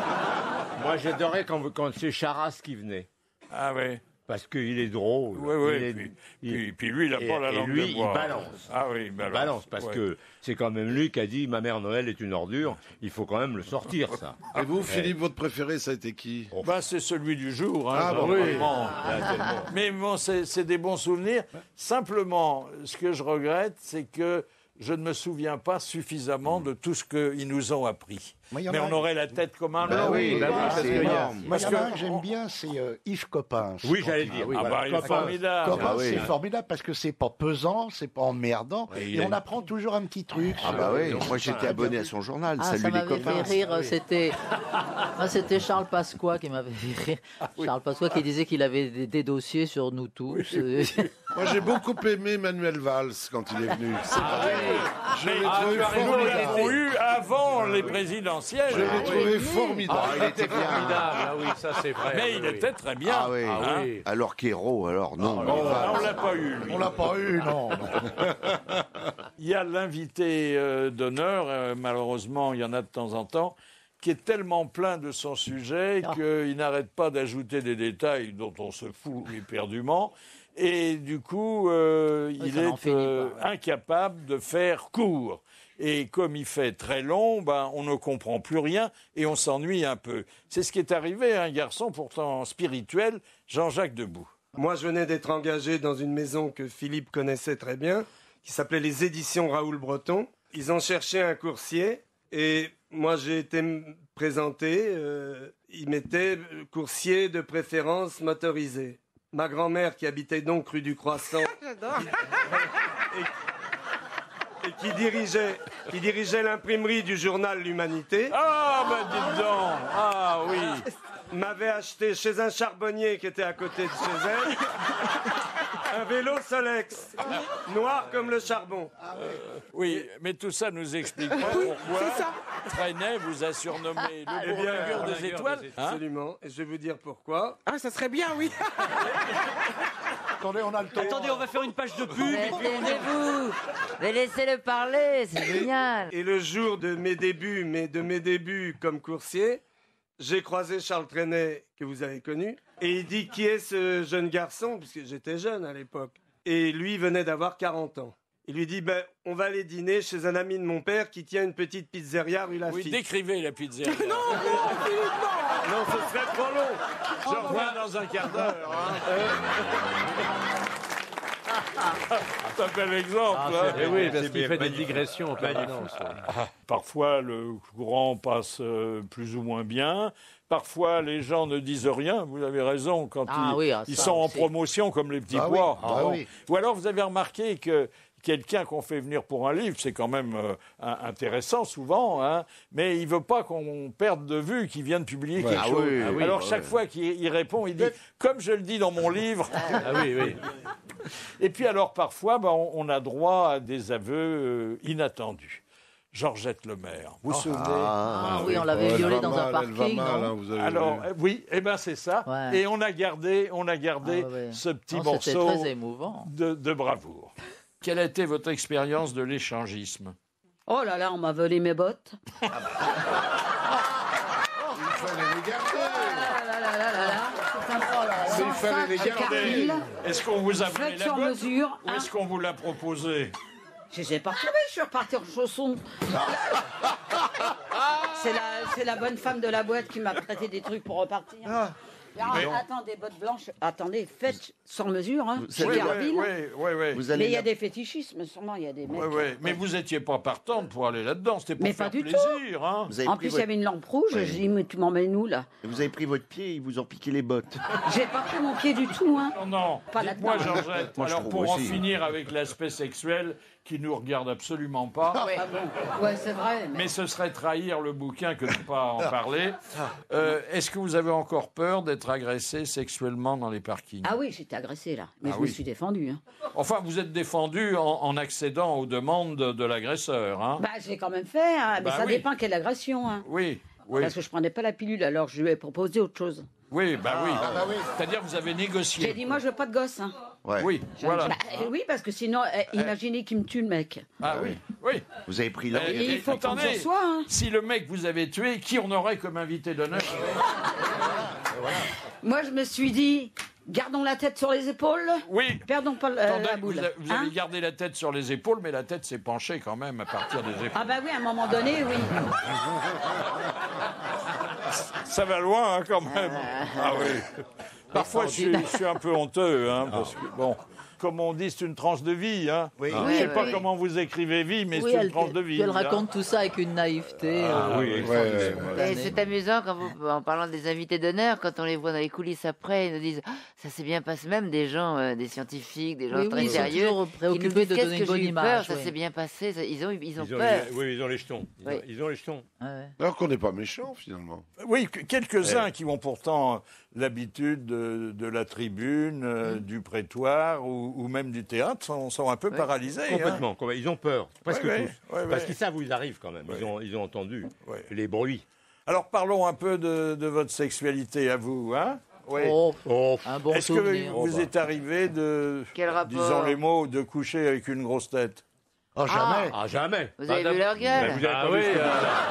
Moi, j'adorais quand, quand c'est Charas qui venait. Ah oui. Parce qu'il est drôle. Oui, oui. Il est- Puis, il- puis- puis lui, il n'a et- pas la et langue lui, de bois. il balance. Ah oui, il Il balance. balance parce Ouais. que c'est quand même lui qui a dit ma mère Noël est une ordure. Il faut quand même le sortir, ça. Et vous, Philippe, votre préféré, ça a été qui Bah, c'est celui du jour. Hein, Ah, bon, normalement. Là, tellement. Mais bon, c'est c'est des bons souvenirs. Simplement, ce que je regrette, c'est que je ne me souviens pas suffisamment de tout ce qu'ils nous ont appris. Moi, il y en Mais a on un- aurait la tête comme un Bah lion. oui, bah oui, ah, parce c'est que il y a- énorme. Moi, il Parce y en a que un que j'aime on- bien, c'est euh, Yves Coppens. Oui, j'allais Quand dire. il- oui, Ah voilà. bah, il est Copain. formidable. Coppens, Ah oui. c'est formidable parce que c'est pas pesant, c'est pas emmerdant, Et et, il est- on apprend toujours un petit truc. Ah bah oui, moi j'étais abonné à son journal. Ah, Salut ça les m'avait copains. fait rire. C'était, moi, c'était Charles Pasqua qui m'avait fait rire. Charles Pasqua qui disait qu'il avait des, des dossiers sur nous tous. Moi, j'ai beaucoup aimé Manuel Valls quand il est venu. C'est vrai. Je l'ai Ah, trouvé tu as raison, nous formidable. l'avons eu avant les présidentielles. Je l'ai trouvé formidable. Ah, il était formidable. Ah oui, ça c'est vrai. Mais oui, il oui. était très bien. Ah oui. Ah Hein. oui. Alors qu'héros, alors non. Oh, mais Valls. on l'a pas eu. lui. On l'a pas eu, non. non. Il y a l'invité euh, d'honneur, euh, malheureusement, il y en a de temps en temps, qui est tellement plein de son sujet Ah. qu'il n'arrête pas d'ajouter des détails dont on se fout éperdument. Et du coup, euh, il ça n'en est finit euh, pas, ouais. incapable de faire court. Et comme il fait très long, ben, on ne comprend plus rien et on s'ennuie un peu. C'est ce qui est arrivé à un garçon pourtant spirituel, Jean-Jacques Debout. Moi, je venais d'être engagé dans une maison que Philippe connaissait très bien, qui s'appelait les Éditions Raoul Breton. Ils ont cherché un coursier et moi, j'ai été m- présenté. Euh, ils mettaient euh, coursier de préférence motorisé. Ma grand-mère, qui habitait donc rue du Croissant, et, et qui dirigeait, qui dirigeait l'imprimerie du journal L'Humanité. Ah, ben dites donc. Ah oui. M'avait acheté chez un charbonnier qui était à côté de chez elle un vélo Solex, noir comme le charbon. Oui, mais tout ça nous explique pas pourquoi Trenet vous a surnommé le Eh bien, bourlingueur des étoiles. Hein Absolument, et je vais vous dire pourquoi. Ah, ça serait bien, oui. Attendez, on a le temps. Attendez, on va faire une page de pub. Mais taisez-vous. Mais laissez-le parler, c'est génial. Et le jour de mes débuts, mais de mes débuts comme coursier, j'ai croisé Charles Trenet, que vous avez connu, et il dit qui est ce jeune garçon, puisque j'étais jeune à l'époque. Et lui venait d'avoir quarante ans. Il lui dit, ben, on va aller dîner chez un ami de mon père qui tient une petite pizzeria rue Lafitte. Oui, décrivez la pizzeria. Non, non, ce serait trop long. Je reviens dans un quart d'heure. Hein. C'est un bel exemple. Ah, hein. c'est- eh oui, parce c'est qu'il fait des magnifique. digressions en permanence. Ah, parfois, le courant passe euh, plus ou moins bien. Parfois, les gens ne disent rien. Vous avez raison. Quand Ah ils, oui, ah, ils ça sont en aussi. promotion comme les petits Ah oui, pois. ah Bon. oui. Ou alors, vous avez remarqué que quelqu'un qu'on fait venir pour un livre, c'est quand même euh, un- intéressant souvent, hein, mais il veut pas qu'on perde de vue qu'il vient de publier Ouais. quelque Ah chose. oui, ah oui, alors, bah chaque ouais. fois qu'il il répond, il dit « comme je le dis dans mon livre ». Ah oui, oui. Et puis alors parfois, ben, on, on a droit à des aveux euh, inattendus. Georgette Lemaire, vous vous souvenez Ah oui, on l'avait Oh, elle violée va dans un mal, elle va parking, mal, non hein, vous avez Alors vu. euh, oui, eh ben c'est ça. Ouais. Et on a gardé, on a gardé Ah ouais, ouais. ce petit Non, c'était morceau très émouvant. de, de bravoure. Quelle a été votre expérience de l'échangisme? Oh là là, on m'a volé mes bottes. Il fallait les vous fait réveiller Attendez, est-ce qu'on vous a volé Faites la sur boîte mesure, ou est-ce qu'on vous l'a proposé? Je les ai pas retrouvés, je suis reparti en chaussons. C'est la, c'est la bonne femme de la boîte qui m'a prêté des trucs pour repartir. Ah, Mais- attendez, bottes blanches. Attendez, faites sur mesure, hein. Vous Chez allez- Derville. Oui, oui, oui. Vous Mais allez il y a la- des fétichismes, sûrement, il y a des mecs. Ouais, ouais. Mais vous étiez pas partante pour aller là-dedans, c'était pour Mais faire pas du plaisir. Hein. Vous avez En pris plus, il y votre- avait une lampe rouge. Ouais. Je dis, mais tu m'emmènes où, là? Vous avez pris votre pied et ils vous ont piqué les bottes. J'ai pas pris mon pied du tout, hein. Non, non. Pas Dites-moi, là-dedans. Georgette, Moi, je alors trouve pour en aussi. finir avec l'aspect sexuel qui nous regarde absolument pas, Ouais, ouais c'est vrai. Mais... mais ce serait trahir le bouquin que de ne pas en parler. Euh, Est-ce que vous avez encore peur d'être agressé sexuellement dans les parkings? Ah oui, j'étais agressée, là. Mais Ah je me oui. suis défendue. Hein. Enfin, vous êtes défendu en, en accédant aux demandes de, de l'agresseur. Hein. Bah, je l'ai quand même fait, hein. Mais Bah ça oui. dépend quelle agression, hein. Oui, oui. Parce que je prenais pas la pilule, alors je lui ai proposé autre chose. Oui, bah oui. Ah, bah oui. C'est-à-dire que vous avez négocié. J'ai dit, moi, je veux pas de gosse, hein. Ouais. Oui, voilà. Bah, euh, oui, parce que sinon, euh, imaginez qu'il me tue, le mec. Ah oui, oui. Vous avez pris l'or. Euh, il faut prendre attendez, sur soi, hein. si le mec vous avait tué, qui on aurait comme invité d'honneur? Moi, je me suis dit, gardons la tête sur les épaules. Oui. Perdons pas euh, Attendez, la vous, boule. a- vous avez Hein gardé la tête sur les épaules, mais la tête s'est penchée quand même à partir des épaules. Ah bah oui, à un moment donné, oui. Ça va loin hein, quand même. Ah oui. Parfois, je suis, je suis un peu honteux, hein, parce que bon, comme on dit, c'est une tranche de vie. Hein. Oui. Je Oui, sais pas oui. comment vous écrivez vie, mais Oui, c'est une elle, tranche de vie. puis elle hein. raconte tout ça avec une naïveté. Ah euh, oui, Ouais, extraordinaire. ouais. Et c'est amusant quand vous, en parlant des invités d'honneur, quand on les voit dans les coulisses après, ils nous disent Ah, ça s'est bien passé, même des gens, euh, des scientifiques, des gens Oui, très oui, ils sont sérieux, toujours qui nous préoccupés disent de qu'est-ce donner que une bonne j'ai eu image, peur, ça oui. s'est bien passé, ça- ils ont, ils ont Ils ont, peur. les- oui, ils ont les jetons. Ils, Oui. ont, ils ont les jetons. ouais. Alors qu'on n'est pas méchant finalement. Oui, que- quelques-uns qui ont pourtant l'habitude de, de la tribune, euh, du prétoire ou, ou même du théâtre sont, sont un peu Oui. paralysés. hein. Complètement. complètement. Ils ont peur. Presque Ouais, ouais, tous. ouais, Parce ouais. qu'ils savent où ils arrivent quand même. Ils, Ouais. ont, ils ont entendu Ouais. les bruits. Alors parlons un peu de, de votre sexualité à vous. Hein. Oui. Oh, Oh, un bon Est-ce que souvenir. vous est arrivé de, Quel rapport disons les mots, de coucher avec une grosse tête? Oh, jamais. ah, jamais. Vous avez Madame- vu leur gueule Mais vous avez Ah pas oui. vu ce que- euh,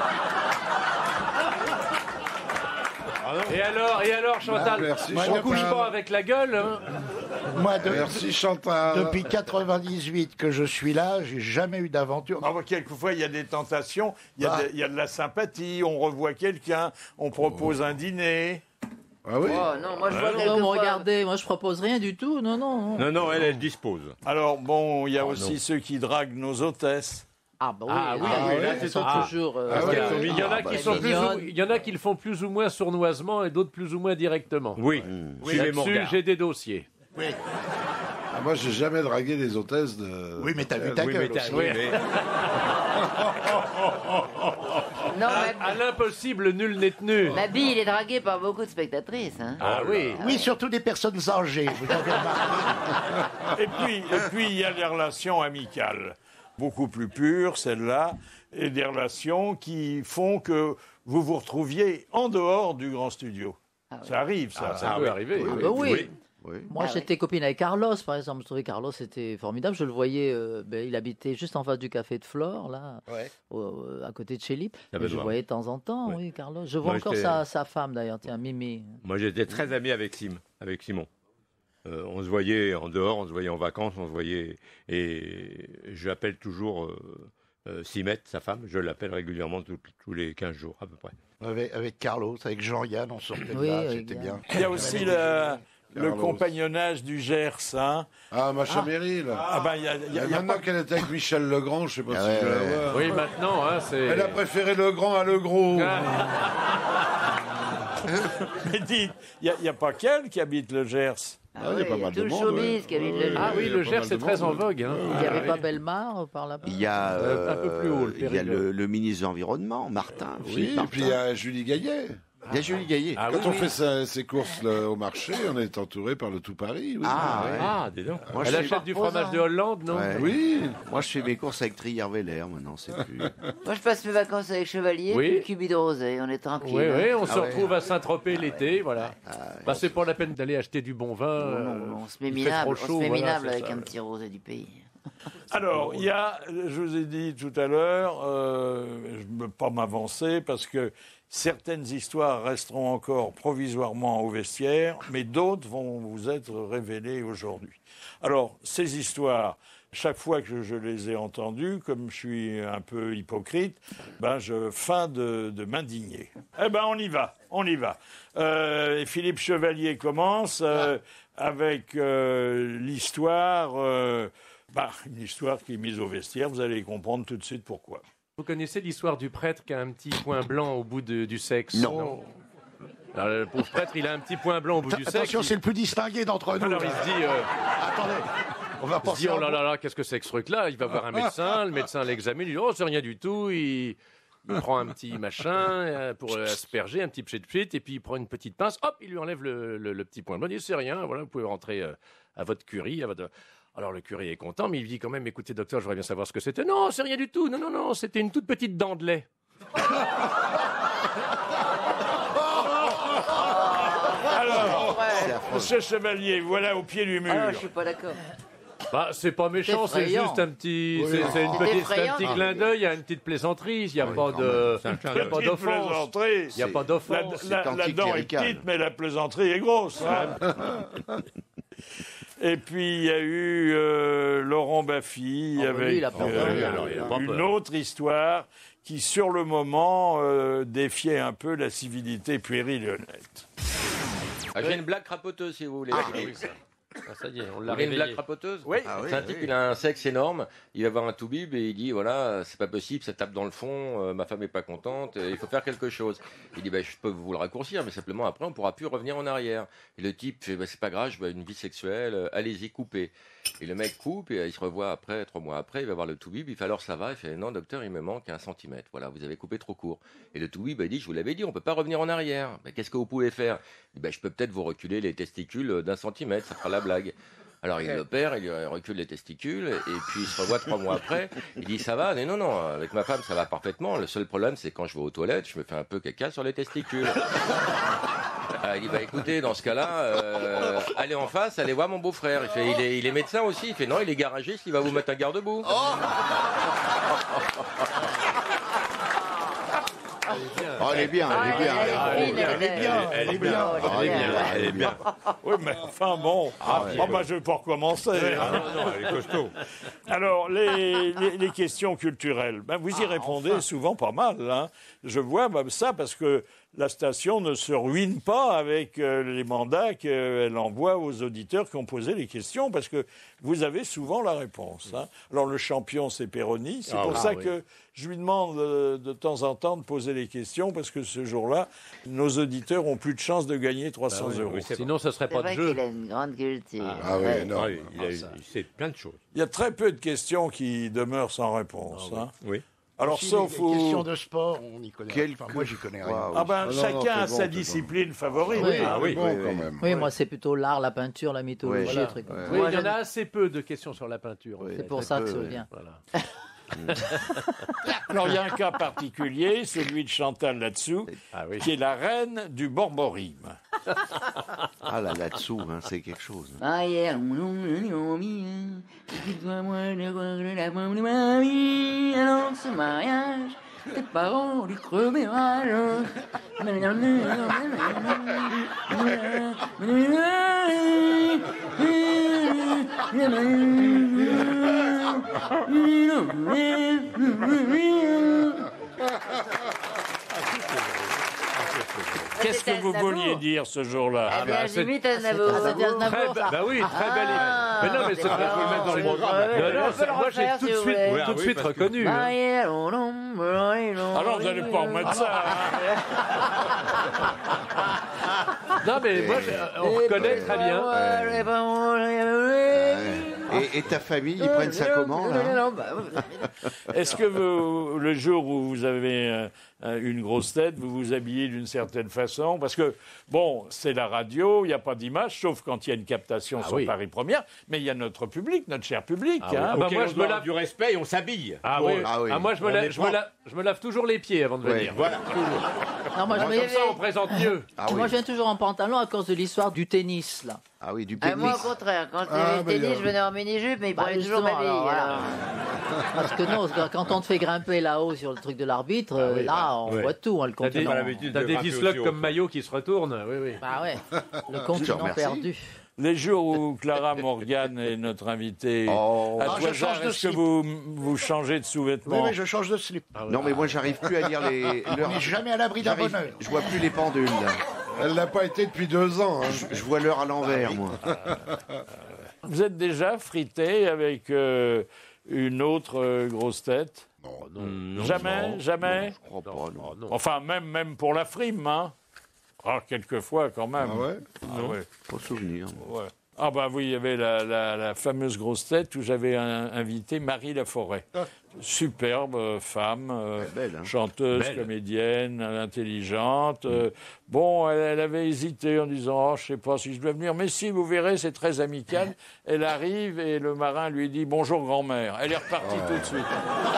Ah non. Et alors, et alors, Chantal, Ah, merci, on Chantal. couche pas avec la gueule. Hein. Moi, de- Merci Chantal. depuis quatre-vingt-dix-huit que je suis là, j'ai jamais eu d'aventure. Ah, bah, quelquefois, il y a des tentations, il y, a Ah. de- il y a de la sympathie, on revoit quelqu'un, on propose un dîner. Ah oui. Oh non, moi je vois Non, quelquefois... mais regardez, moi je propose rien du tout. Non, non. Non, non, elle, elle dispose. Alors, bon, il y a aussi non. ceux qui draguent nos hôtesses. Ah bah oui, Ah oui, ah, oui, oui, là, elles c'est sont ah. toujours. euh, Ah Il y, ouais. a- il y en a Ah, qui bah, sont plus mignonne. ou, il y en a qui le font plus ou moins sournoisement et d'autres plus ou moins directement. Oui. Oui, Suivez mon là-dessus, regard. j'ai des dossiers. Ah, moi, j'ai jamais dragué les hôtesses de. Oui, mais t'as vu ta Oui, mais gueule t'as- aussi. oui, mais- Non, À, ma, à l'impossible, nul n'est tenu. ma bille, il est dragué par beaucoup de spectatrices. Hein. Ah oui. Oui, surtout des personnes âgées. Vous avez remarqué. Et puis, et puis, il y a les relations amicales, beaucoup plus pures, celles-là, et des relations qui font que vous vous retrouviez en dehors du grand studio. Ça arrive, ça. Ça peut arriver. Ah bah oui. Oui. Oui. Moi, Ah j'étais copine avec Carlos, par exemple. Je trouvais Carlos était formidable. Je le voyais, euh, ben, il habitait juste en face du café de Flore, là, Ouais. au- euh, à côté de chez Lip. Ah Et ben, je le ouais. voyais de temps en temps, Ouais. oui, Carlos. Je vois Moi, encore j'étais- sa, sa femme, d'ailleurs, tiens, Mimi. Moi, j'étais très ami avec Sim, avec Simon. Euh, on se voyait en dehors, on se voyait en vacances, on se voyait. Et j'appelle toujours euh, euh, Simette, sa femme, je l'appelle régulièrement tous- tous les quinze jours à peu près. Avec, avec Carlos, avec Jean-Yann, on sortait de Oui, là, avec c'était Yann. bien. Il y a aussi le, le Carlos. compagnonnage du Gers. Hein. Ah, ma chère Meryl. Ah ben, il y a, il y a- il y a Maintenant pas- qu'elle était avec Michel Legrand, je sais pas Ah si ouais, je vais la ouais. voir. Oui, maintenant, hein, c'est. Elle a préféré Legrand à Legros. Mais dites, il n'y a, a pas qu'elle qui habite le Gers. Ah, Ah, il y a oui, pas mal tout de le monde, showbiz ouais. qui habite Ouais, le Ah ouais, oui, il y a le pas Gers, mal c'est de très en monde. vogue. Hein. Il n'y avait Ah pas oui. Bellemare euh, par là-bas. Il y a, Euh, un peu plus haut, le il y a Périgueux. le, le ministre de l'Environnement, Martin. Oui, Philippe et Martin. puis il y a Julie Gaillet. Il y a Julie Gaillet. Ah Quand oui, on oui. fait sa- ses courses là, au marché, on est entouré par le tout Paris. Oui. Ah, ouais. Ah, dis donc. Moi, je Elle fais- achète du fromage de Hollande, non Ouais. Oui. Moi, je fais mes courses avec Trier-Vélaire, maintenant, c'est plus. Moi, je passe mes vacances avec Chevalier, Oui. puis le cubi de rosé, on est tranquille. Oui, oui, on hein. se ouais. retrouve à Saint-Tropez l'été, voilà. Bah, c'est pas la peine d'aller acheter du bon vin. Non, non, euh, on se met il fait minable, trop on chaud, se met voilà, minable c'est avec ça. un petit rosé du pays. Alors, il y a, je vous ai dit tout à l'heure, euh, je ne peux pas m'avancer parce que Certaines histoires resteront encore provisoirement au vestiaire, mais d'autres vont vous être révélées aujourd'hui. Alors, ces histoires, chaque fois que je les ai entendues, comme je suis un peu hypocrite, ben je feins de, de m'indigner. Eh ben, on y va, on y va. Euh, Philippe Chevalier commence euh, avec euh, l'histoire, euh, bah, une histoire qui est mise au vestiaire. Vous allez comprendre tout de suite pourquoi. Vous connaissez l'histoire du prêtre qui a un petit point blanc au bout de- du sexe? Non. Alors, le pauvre prêtre, il a un petit point blanc au bout du sexe. Attention, il- c'est le plus distingué d'entre nous. Alors il là. se dit, euh, Attendez, on va il se penser dit, oh à- là là là, qu'est-ce que c'est que ce truc-là? Il va voir un médecin, le médecin l'examine, il dit, oh, c'est rien du tout. Il, il prend un petit machin euh, pour euh, asperger, un petit pchit-pchit, et puis il prend une petite pince, hop, il lui enlève le, le- le petit point blanc. Il dit, c'est rien, voilà, vous pouvez rentrer euh, à votre curie, à votre... Alors le curé est content, mais il dit quand même, écoutez docteur, je voudrais bien savoir ce que c'était. Non, c'est rien du tout, non, non, non, c'était une toute petite dent de lait. Alors, monsieur Chevalier, voilà au pied du mur. Ah, je suis pas d'accord. Bah, c'est pas méchant, C'est c'est effrayant. juste un petit, Oui. c'est, c'est une C'est petite- c'est effrayant. un petit clin d'œil, il y a une petite plaisanterie, il n'y a pas de, C'est un clin il y a d'œil. pas Petite d'offense. plaisanterie. Il n'y a pas d'offense. La, la- la dent est petite, mais la plaisanterie est grosse. hein. Et puis il y a eu euh, Laurent Baffy Ah, bah, avec lui, il a pas peur. euh, Alors, il a pas une peur. autre histoire qui, sur le moment, euh, défiait un peu la civilité puérile et honnête. Ah, j'ai une blague crapoteuse si vous voulez. Ah, oui, ça. Ah, ça y est, on l'a Vous voulez une réveillé. blague crapoteuse Oui. Ah, Ah, C'est un oui, type, oui. il a un sexe énorme, il va voir un toubib et il dit voilà, c'est pas possible, ça tape dans le fond, euh, ma femme est pas contente, euh, il faut faire quelque chose. Il dit bah, je peux vous le raccourcir, mais simplement après on pourra plus revenir en arrière. Et le type fait bah, c'est pas grave, je veux une vie sexuelle, euh, allez-y, coupez. Et le mec coupe et euh, il se revoit après, trois mois après, il va voir le toubib, il fait alors ça va, il fait non docteur, il me manque un centimètre, voilà, vous avez coupé trop court. Et le toubib bah, il dit je vous l'avais dit, on peut pas revenir en arrière. Bah, qu'est-ce que vous pouvez faire? Il dit bah, je peux peut-être vous reculer les testicules d'un centimètre, ça fera la blague. Alors il l'opère, il lui recule les testicules, et puis il se revoit trois mois après, il dit ça va, mais non, non, avec ma femme ça va parfaitement, le seul problème c'est quand je vais aux toilettes, je me fais un peu caca sur les testicules. Alors, il dit bah écoutez, dans ce cas-là, euh, allez en face, allez voir mon beau-frère. Il fait il est, il est médecin aussi, il fait non, il est garagiste, il va vous mettre un garde-boue. Oh, elle est bien, elle est bien. Elle est bien, elle est bien, elle est bien, elle est bien. Oui, mais enfin bon, Ah, oh, bah, je vais pas recommencer. Ah, non, non, elle est costaud. Alors, les, les, les questions culturelles, ben, vous y répondez souvent pas mal. Hein. Je vois ben, ça parce que la station ne se ruine pas avec euh, les mandats qu'elle envoie aux auditeurs qui ont posé les questions, parce que vous avez souvent la réponse. Hein. Alors, le champion, c'est Perroni. C'est Ah, pour ah, ça oui. que je lui demande euh, de temps en temps de poser les questions, parce que ce jour-là, nos auditeurs ont plus de chances de gagner trois cents Bah oui, euros. oui, c'est Sinon, ce serait C'est pas de vrai jeu. qu'il a une grande culture. Ah oui, Ouais. non, il, a, il sait plein de choses. Il y a très peu de questions qui demeurent sans réponse. hein. Oui. Alors, Aussi, sauf les, aux... les questions de sport, on y connaît rien. Quelques Enfin, moi, j'y connais rien. fois, Ah ben, Ah non, chacun non, c'est a bon, sa c'est discipline favorite. Oui. hein. Ah oui. Bon, oui, quand oui. même. Oui, moi, c'est plutôt l'art, la peinture, la mythologie, Ouais. les trucs. Ouais. Oui, Moi, il y en j'aime- a assez peu de questions sur la peinture. en Oui. fait. C'est pour Très ça que peu, c'est ouais. bien. Voilà. Alors, il y a un cas particulier, celui de Chantal là-dessous, Ah oui. qui est la reine du borborime. Ah là, là-dessous, hein, c'est quelque chose. Ah, yeah, on- on- on- on- on- Excuse-moi, le roi, la femme de ma vie, annonce ce mariage. Tes parents ont dû crever rage. Qu'est-ce que vous vouliez dire ce jour-là Eh bien, bah, c'est- j'imite Aznavour. Ah, c'était Aznavour. Très be- bah oui, très belle. Ah. Mais non, mais c'est Ah. faut le mettre dans le programme. Ouais, Non, ouais, non, on peut c'est- le moi j'ai refaire, tout de si vous suite, voulez. tout Ouais, de oui, suite parce que- reconnu. hein. Alors, vous n'allez pas remettre ça. hein. Non, mais moi, je- on reconnaît très bien. Et, et ta famille, ils prennent ça comment, là Est-ce que vous, le jour où vous avez euh, euh, une grosse tête, vous vous habillez d'une certaine façon? Parce que, bon, c'est la radio, il n'y a pas d'image, sauf quand il y a une captation Ah sur oui. Paris Première, mais il y a notre public, notre cher public. Ah oui. hein. Ah bah Auquel moi, on je me doit lave- du respect et on s'habille. Ah Pour oui. eux. Ah oui. Ah, moi, je me, On lave, est je, me propre. lave, je me lave toujours les pieds avant de Ouais, venir. Voilà. Non, moi, je me Comme ça, on présente mieux. Ah Moi, oui, je viens toujours en pantalon à cause de l'histoire du tennis, là. ah oui du Ah, moi, pénis. au contraire, quand Ah, c'était bah, tennis, y a- je venais en mini-jupe, mais il Bah, prenait toujours ma justement, bille. alors, voilà. alors. Parce que non, parce que quand on te fait grimper là-haut sur le truc de l'arbitre, euh, oui, là, bah, on ouais. voit tout, hein, le T'as des, continent. t'as des dislocs comme Maillot qui se retournent. Oui, oui. Bah ouais, le continent perdu. Les jours où Clara Morgan est notre invitée, Oh. à Ah, toi, je change Jean, de est-ce que slip. vous, vous changez de Oui, sous-vêtements? oui, je change de slip. Non, mais moi, j'arrive plus à lire les. On n'est jamais à l'abri d'un J'arrive- bonheur. Je vois plus les pendules. là. Elle n'a pas été depuis deux ans. hein. Je, je vois l'heure à l'envers, moi. Vous êtes déjà frité avec euh, une autre euh, grosse tête? Non, Jamais, non, jamais. Je crois pas, non. Enfin, même, même pour la frime, hein. Ah, quelquefois, quand même. Ah ouais Ah ouais. Pas souvenir. Ouais. Ah bah oui, il y avait la, la- la fameuse grosse tête où j'avais un- invité Marie Laforêt. Superbe euh, femme, euh, belle, hein. chanteuse, Belle. comédienne, intelligente. euh, bon, elle, elle avait hésité en disant, oh, je sais pas si je dois venir. Mais si, vous verrez, c'est très amical. Elle arrive et le marin lui dit, bonjour grand-mère. Elle est repartie tout de suite.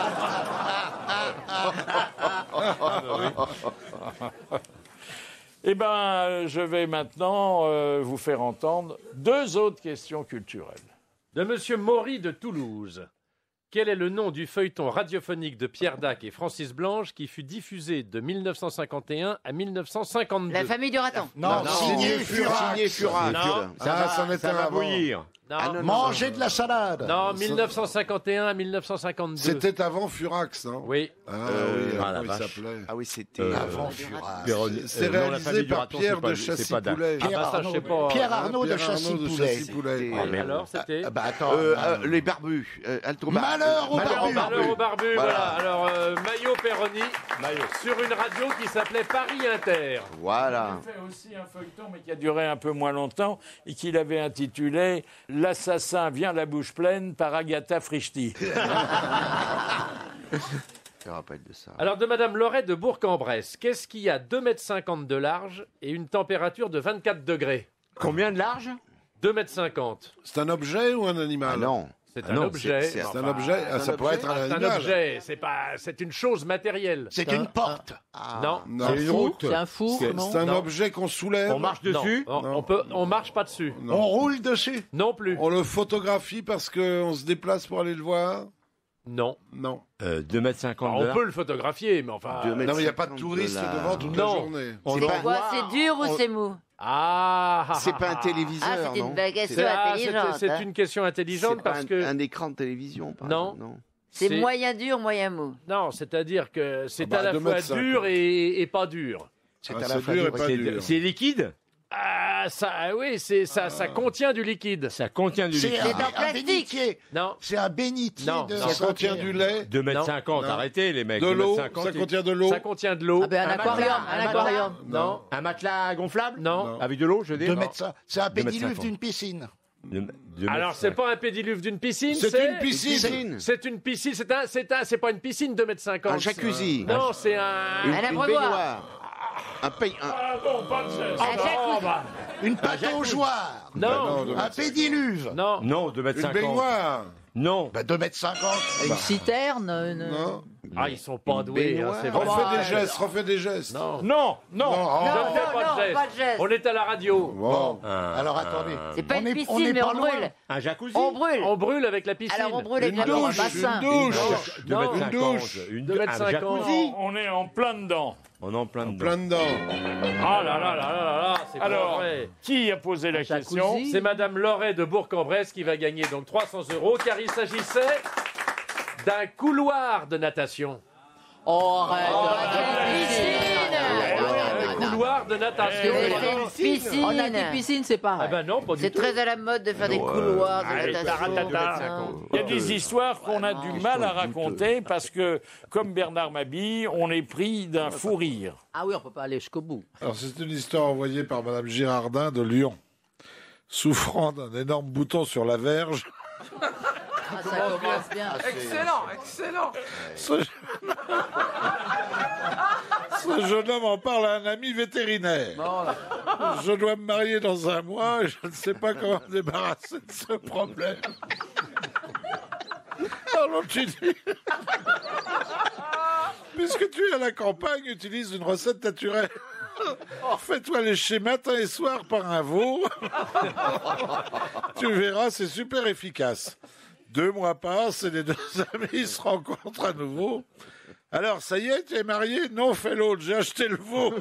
Eh bien, euh, je vais maintenant euh, vous faire entendre deux autres questions culturelles. De Monsieur Maury de Toulouse. Quel est le nom du feuilleton radiophonique de Pierre Dac et Francis Blanche qui fut diffusé de mille neuf cent cinquante et un à mille neuf cent cinquante-deux? La famille du raton. Non, signé Furax. Signé Furax. Non. Ah, c'en était Ça va avant. bouillir. Non, Ah, non, non, Manger de la salade. non, mille neuf cent cinquante et un à mille neuf cent cinquante-deux. C'était avant Furax, non? Oui. Ah Euh, oui, ah, comment la il vache. s'appelait? Ah oui, c'était. Euh, Avant Furax. Véronique- C'est euh, non, la réalisé famille du par raton, Pierre c'est pas- de c'est pas Dac. Chassis-Poulet. Pierre Ah bah ça, je Arnaud, sais pas. Pierre Ah, Arnaud de Pierre Arnaud de Chassis-Poulet. Chassis-Poulet. C'était- Ah, mais alors, c'était Ah, bah attends. Euh, euh, euh, les barbus. Euh, Alto Bar- Malheur aux Malheur barbus. Malheur au barbu, voilà. Voilà. Alors, euh, Maillot Perroni, sur une radio qui s'appelait Paris Inter. Voilà. Il a fait aussi un feuilleton, mais qui a duré un peu moins longtemps, et qu'il avait intitulé « L'assassin vient la bouche pleine » par Agatha Frischti. Je me rappelle de ça. Alors, de Madame Loret de Bourg-en-Bresse, qu'est-ce qui a deux mètres cinquante de large et une température de vingt-quatre degrés? Combien de large? deux mètres cinquante. C'est un objet ou un animal? Ah non. C'est Ah un non, objet. c'est- C'est un objet. Ah, ça pourrait être un C'est un animal. objet, c'est pas, c'est une chose matérielle. C'est une porte. Non. Non. C'est une route. C'est un four, C'est non c'est un Non. objet qu'on soulève. On marche dessus? Non, on, Non. on peut, on marche pas dessus. Non. On roule dessus. Non plus. On le photographie parce qu'on se déplace pour aller le voir? Non. Non. Euh, deux mètres cinquante Alors, de on large. peut le photographier, mais enfin. Deux Non, mètres mais il n'y a pas de cinquante touristes la- devant toute Non. la journée. On C'est en quoi? voit- C'est dur ou on- c'est mou? Ah, ah, C'est ah, pas un ah. téléviseur, Ah, c'est une non baguette C'est ah, c'est- intelligente. c'est hein. une question intelligente C'est pas parce un, que un écran de télévision, par Non. exemple, non. C'est c'est- moyen dur, moyen mou. non, c'est-à-dire que c'est Ah bah, à la deux fois mètres cinquante. dur et, et pas dur. C'est Ah, à la c'est fin dur du et pas récit. dur. C'est c'est liquide? Ah, ça, oui, c'est ça, ça contient du liquide. Ça contient du C'est liquide. C'est en un, un plastique. bénitier. Non, C'est un bénitier Non, de non. Ça contient du lait, deux mètres Non. cinquante, Non. arrêtez les mecs. de deux mètres l'eau. cinquante, Ça il- contient de l'eau. ça contient de l'eau. Ah ben un, Un aquarium, matelas, un un aquarium. Non, Un matelas gonflable? non. Avec de l'eau, je dis. Deux non. mètres cinq- C'est un Deux mètres pédiluve cinquante. d'une piscine. Deux- deux Alors mètres c'est cinquante. pas un pédiluve d'une piscine, C'est c'est une piscine. C'est une piscine, c'est un, c'est un, c'est pas une piscine deux mètres cinquante. Un jacuzzi. Non, c'est un. Une, Un une abreuvoir. baignoire. Un pays. un- Ah bon, pas de geste. Ah, Un bah, jacuzzi. oh, bah, Une pâte au joie. Non, non, deux Un pédiluve. non. Non, deux mètres Une cinquante. baignoire. Non. Bah deux mètres cinquante. Une citerne une- Non. Ah, ils sont pas doués, hein, c'est vrai. Refais des gestes, refais des gestes. Non, non, non. Non, Je oh. ne fais Non, pas, non, de geste. pas de geste. On est à la radio. Bon. Un- Alors attendez. C'est pas On une est- on piscine, est mais pas on loin. brûle. Un jacuzzi? On brûle. On brûle avec la piscine. Alors on brûle avec Une la douche, bassin. une douche. Deux Non, mètres une cinquante. douche. Une Deux mètres un cinquante. jacuzzi? On est en plein dedans. On est en plein dedans. Plein dedans. Ah là là là là là là, c'est pas Alors, vrai. qui a posé la jacuzzi. question? C'est Madame Loret de Bourg-en-Bresse qui va gagner donc trois cents euros, car il s'agissait d'un couloir de natation. Oh, arrête. Un couloir de natation. C'est une piscine. On a dit piscine, c'est Ah pareil. ben non, pas du C'est tout. très à la mode de faire des couloirs de allez, natation. taratata. Il y a des histoires qu'on a du mal à raconter parce que, comme Bernard Mabille, on est pris d'un fou rire. Ah oui, on peut pas aller jusqu'au bout. Alors, c'est une histoire envoyée par Madame Girardin de Lyon. Souffrant d'un énorme bouton sur la verge, Ah, ça commence bien. Excellent, excellent. ce... ce jeune homme en parle à un ami vétérinaire. Je dois me marier dans un mois et je ne sais pas comment me débarrasser de ce problème. Alors tu dis... Puisque tu es à la campagne, utilise une recette naturelle. Fais-toi lécher matin et soir par un veau. Tu verras, c'est super efficace. Deux mois passent et les deux amis se rencontrent à nouveau. Alors, ça y est, tu es marié? Non, fais l'autre, j'ai acheté le veau.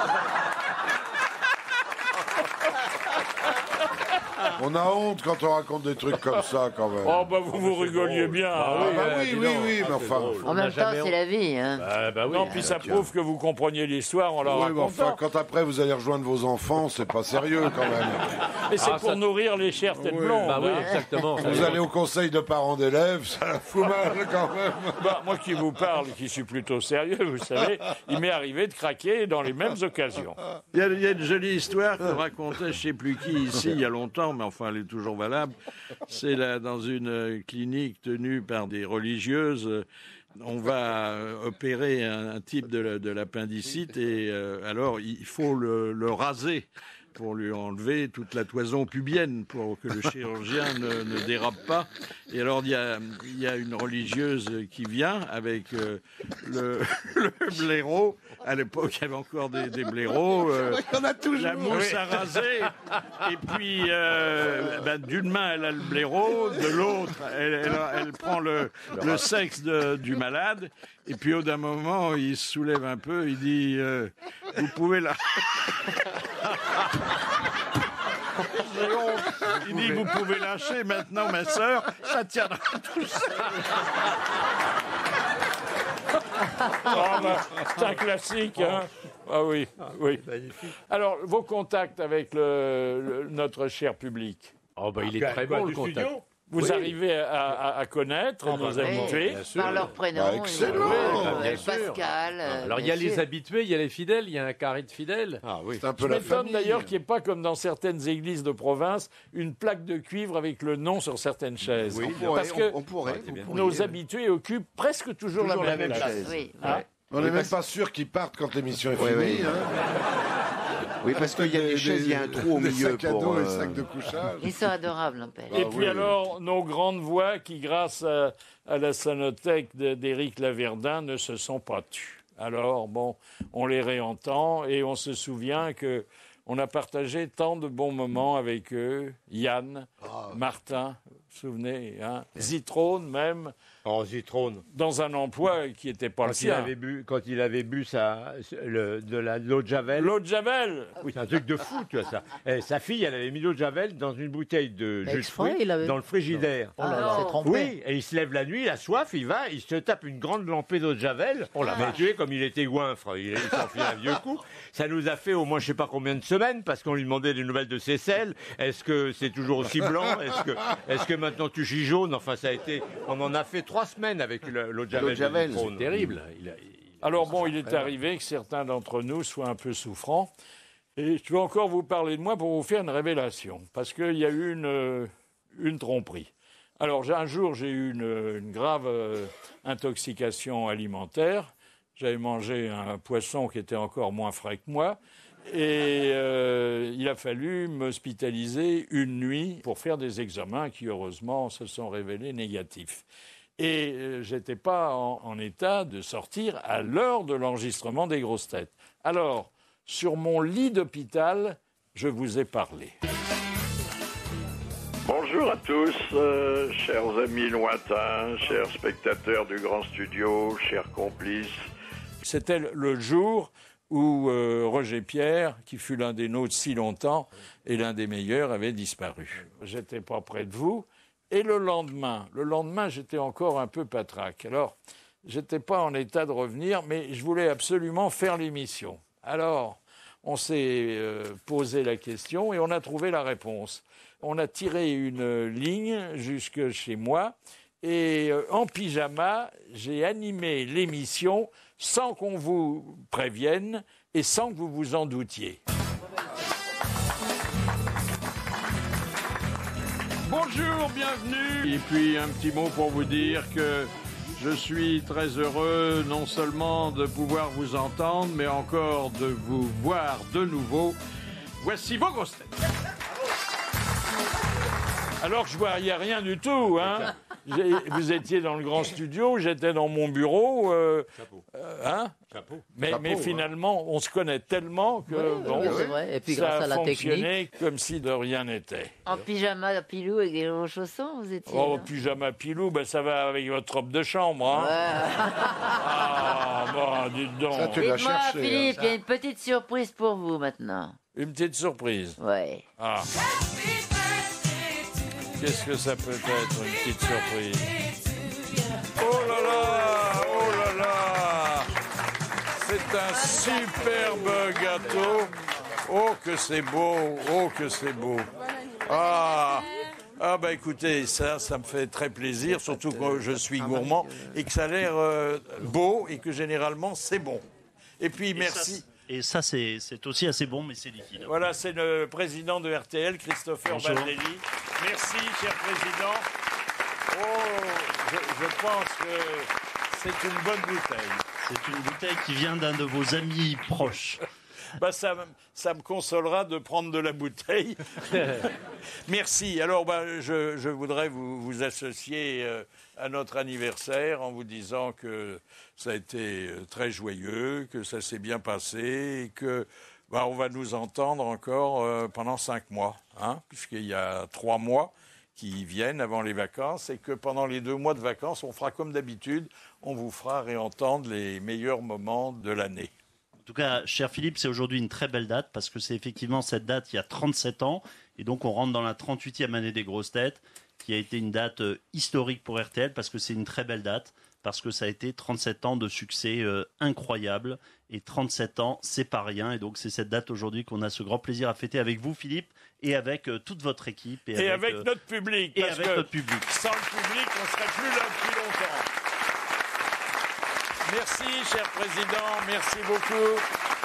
On a honte quand on raconte des trucs comme ça, quand même. Oh, bah vous vous rigoliez bien. Ah, hein. bah oui, oui, oui, mais enfin. En même temps, c'est la vie. Hein. Ah, bah oui. Non, puis ça prouve que vous compreniez l'histoire en la Oui, mais racontant. enfin, quand après vous allez rejoindre vos enfants, c'est pas sérieux quand même. Et c'est Ah, pour ça- nourrir les chères têtes Oui. blondes. Bah oui, hein. exactement. Vous allez au conseil de parents d'élèves, ça fout mal quand même. Bah, moi qui vous parle, qui suis plutôt sérieux, vous savez, il m'est arrivé de craquer dans les mêmes occasions. Il y a, il y a une jolie histoire que racontait je ne sais plus qui ici il y a longtemps, mais enfin elle est toujours valable. C'est là, dans une euh, clinique tenue par des religieuses. euh, On va euh, opérer un, un type de, la- de l'appendicite et euh, alors il faut le, le raser pour lui enlever toute la toison pubienne pour que le chirurgien ne, ne dérape pas. Et alors il y a, il y a une religieuse qui vient avec euh, le, le blaireau. À l'époque, il y avait encore des, des blaireaux. euh, Il y en a toujours. la mousse à raser. Et puis, euh, ben, d'une main, elle a le blaireau, de l'autre, elle, elle, elle prend le, le sexe de- du malade. Et puis, au d'un moment, il se soulève un peu, il dit euh, vous pouvez la. J'ai honte. Il dit vous pouvez lâcher maintenant, ma sœur, ça tiendra tout seul. Ah, bah, c'est un classique, hein. Ah oui, oui. Alors, vos contacts avec le, le- notre cher public. Oh, bah, il est Ah, très quoi, bon, du le contact. studio Vous Oui. arrivez à, à- à connaître Ah, nos bah, habitués bien sûr. Par leur prénom. Bah, ils- excellent. euh, Bah, bien sûr. Pascal. euh, Alors, il y a bien les sûr. habitués, il y a les fidèles, il y a un carré de fidèles. Ah oui. C'est un Je peu la m'étonne famille. d'ailleurs qu'il n'y ait pas, comme dans certaines églises de province, une plaque de cuivre avec le nom sur certaines chaises. Oui, on pourrait, Parce que on- on pourrait, vous pourriez. nos habitués occupent presque toujours, Toujours la même, place. chaise. Oui. Hein On n'est même pas sûr qu'ils partent quand l'émission est Oui, finie. oui. hein. Oui, parce qu'il y a des chaises, il y a un trou au des milieu sacs à pour. dos et euh, sacs de couchage. Ils sont adorables, n'empêche. Et Ah puis oui. alors, nos grandes voix qui, grâce à, à la sonothèque de- d'Éric Laverdin, ne se sont pas tues. Alors, bon, on les réentend et on se souvient que on a partagé tant de bons moments avec eux. Yann, Martin, vous vous souvenez, hein, Zitrone même, En Zitrone. dans un emploi qui n'était pas le Quand il, sien. avait bu, quand il avait bu sa, le, de la- de l'eau de Javel. L'eau de Javel. Oui, c'est un truc de fou, tu vois ça. Et sa fille, elle avait mis l'eau de Javel dans une bouteille de Mais jus de exprès, fruits il avait- dans le frigidaire. Oh là là, il s'est trompé. Oui, et il se lève la nuit, il a soif, il va, il se tape une grande lampée d'eau de Javel. On l'a mais tu sais, comme il était goinfre, il, il s'en fait un vieux coup. Ça nous a fait au moins je sais pas combien de semaines, parce qu'on lui demandait des nouvelles de ses selles. Est-ce que c'est toujours aussi blanc? Est-ce que, est-ce que maintenant tu chies jaune? Enfin, ça a été, on en a fait trois semaines avec le- l'eau de Javel. L'eau de Javel, de Zitrone. C'est terrible. Il a- Alors bon, il est arrivé que certains d'entre nous soient un peu souffrants. Et je vais encore vous parler de moi pour vous faire une révélation. Parce qu'il y a eu une, euh, une tromperie. Alors j'ai- un jour, j'ai eu une, une grave euh, intoxication alimentaire. J'avais mangé un poisson qui était encore moins frais que moi. Et euh, il a fallu m'hospitaliser une nuit pour faire des examens qui, heureusement, se sont révélés négatifs. Et euh, j'étais pas en, en état de sortir à l'heure de l'enregistrement des grosses têtes. Alors, sur mon lit d'hôpital, je vous ai parlé. Bonjour à tous, euh, chers amis lointains, chers spectateurs du grand studio, chers complices. C'était le- le jour où euh, Roger Pierre, qui fut l'un des nôtres si longtemps et l'un des meilleurs, avait disparu. J'étais pas près de vous. Et le lendemain, le lendemain, j'étais encore un peu patraque. Alors, j'étais pas en état de revenir, mais je voulais absolument faire l'émission. Alors, on s'est euh, posé la question et on a trouvé la réponse. On a tiré une ligne jusque chez moi et euh, en pyjama, j'ai animé l'émission sans qu'on vous prévienne et sans que vous vous en doutiez. Bonjour, bienvenue. Et puis un petit mot pour vous dire que je suis très heureux non seulement de pouvoir vous entendre, mais encore de vous voir de nouveau. Voici vos grosses têtes. Alors je voyais rien du tout, hein. j'ai- vous étiez dans le grand studio, j'étais dans mon bureau. euh, euh, hein Chapeau. mais, Chapeau, mais ouais. finalement, on se connaît tellement que Oui, bon, oui, c'est vrai. Et puis ça grâce a à la fonctionné comme si de rien n'était. En pyjama pilou avec des gros chaussons, vous étiez. Oh, là pyjama pilou, ben ça va avec votre robe de chambre. Hein. Ah, bah, dites donc. Ça, tu l'as Dites-moi, cherché. hein. Philippe, il y a une petite surprise pour vous maintenant. Une petite surprise. Ouais. Ah. Qu'est-ce que ça peut être, une petite surprise? Oh là là, oh là là. C'est un superbe gâteau. Oh que c'est beau, oh que c'est beau. Ah, ah bah écoutez, ça, ça me fait très plaisir, surtout que je suis gourmand et que ça a l'air euh, beau et que généralement c'est bon. Et puis merci. Et ça, c'est c'est aussi assez bon, mais c'est liquide. Voilà, c'est le président de R T L, Christopher Bonjour. Baldelli. Merci, cher président. Oh, je, je pense que c'est une bonne bouteille. C'est une bouteille qui vient d'un de vos amis proches. Bah, ça, me- ça me consolera de prendre de la bouteille. Merci. Alors, bah, je, je voudrais vous, vous associer euh, à notre anniversaire en vous disant que ça a été euh, très joyeux, que ça s'est bien passé et que bah, on va nous entendre encore euh, pendant cinq mois, hein, puisqu'il y a trois mois qui viennent avant les vacances et que pendant les deux mois de vacances, on fera comme d'habitude, on vous fera réentendre les meilleurs moments de l'année. En tout cas, cher Philippe, c'est aujourd'hui une très belle date parce que c'est effectivement cette date il y a trente-sept ans. Et donc, on rentre dans la trente-huitième année des grosses têtes, qui a été une date euh, historique pour R T L parce que c'est une très belle date, parce que ça a été trente-sept ans de succès euh, incroyable. Et trente-sept ans, c'est pas rien. Et donc, c'est cette date aujourd'hui qu'on a ce grand plaisir à fêter avec vous, Philippe, et avec euh, toute votre équipe. Et avec euh, notre public. et parce avec que notre public. Sans le public, on ne serait plus là depuis longtemps. Merci, cher président. Merci beaucoup.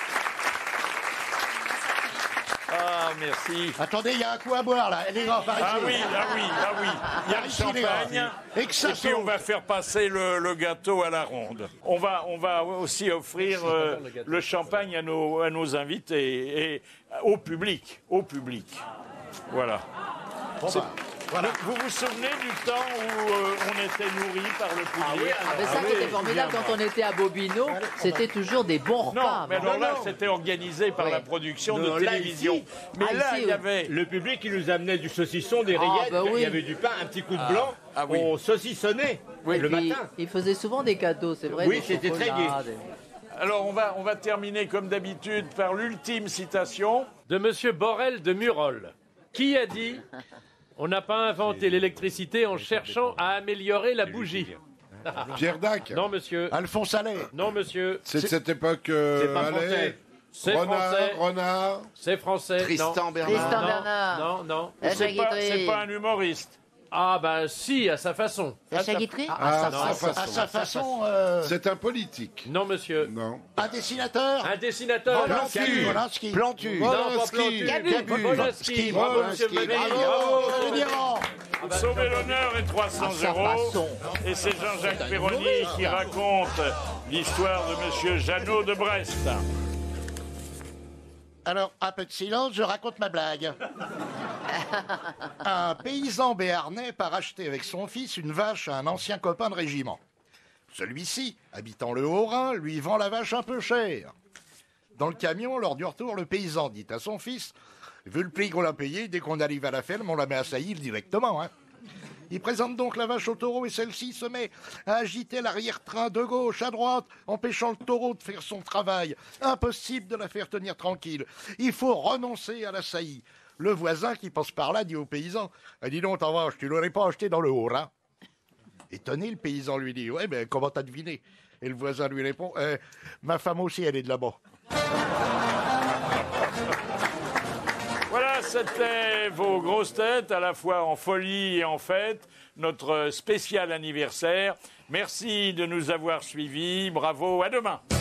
Ah, merci. Attendez, il y a un coup à boire là. Les gars, par Ah ici. oui, ah oui, ah oui. Il y a Par le ici, les gars. champagne. Et que ça Et puis on saute. va faire passer le, le gâteau à la ronde. On va, on va aussi offrir euh, le champagne à nos, à nos invités et au public. Au public. Voilà. C'est- Voilà. Vous vous souvenez du temps où euh, on était nourris par le public Ah, mais ça qui était formidable quand on était à Bobino, c'était toujours des bons repas. Non, mais alors non, là, non. c'était organisé par Oui. la production Non, de là, télévision. ici. Mais Ah, là, ici, il y oui. avait... Le public, il nous amenait du saucisson, des Ah, rillettes, bah oui. il y avait du pain, un petit coup de blanc. Ah oui. On saucissonnait Oui. le Puis, matin. il faisait souvent des cadeaux, c'est vrai. Oui, des c'était très chocolats, gai. des- Alors, on va, on va terminer comme d'habitude par l'ultime citation. De Monsieur Borel de Murol, qui a dit « On n'a pas inventé l'électricité en cherchant à améliorer la bougie. » Pierre Dac. Non, monsieur. Alphonse Allais. Non, monsieur. C'est de cette époque. euh, C'est pas Allais, français. C'est Renard, français. Renard. C'est français. Tristan non. Bernard. Tristan Non, Bernard. Non, non. La C'est pas, Guitry. c'est pas un humoriste. Ah, bah si, à sa façon. Sacha Guitry Ah, à, sa sa, façon. à sa façon, euh, C'est un politique. Non, monsieur. Non. un dessinateur. Un dessinateur. Plantu. Volansky. Plantu. Non, pas Volansky. Plantu. Gabu. Gabu. Volansky. Bravo, monsieur Volansky. Meunier. Bravo, Bravo. Monsieur Niran. Sauver l'honneur et trois cents À sa euros. façon. Et c'est Jean-Jacques Perroni qui raconte l'histoire de Monsieur Jeannot de Brest. Alors, un peu de silence, je raconte ma blague. Un paysan béarnais part acheter avec son fils une vache à un ancien copain de régiment. Celui-ci, habitant le Haut-Rhin, lui vend la vache un peu cher. Dans le camion, lors du retour, le paysan dit à son fils « Vu le prix qu'on l'a payé, dès qu'on arrive à la ferme, on la met à saillir directement. Hein. » Il présente donc la vache au taureau et celle-ci se met à agiter l'arrière-train de gauche à droite, empêchant le taureau de faire son travail. Impossible de la faire tenir tranquille. Il faut renoncer à la saillie. Le voisin qui passe par là dit au paysan ah, « Dis donc, ta vache, tu l'aurais pas achetée dans le Haut-Rhin ?» Étonné, le paysan lui dit « Ouais, mais comment t'as deviné ?» Et le voisin lui répond eh, ma femme aussi, elle est de là-bas. » Voilà, c'était vos grosses têtes, à la fois en folie et en fête, notre spécial anniversaire. Merci de nous avoir suivis. Bravo, à demain.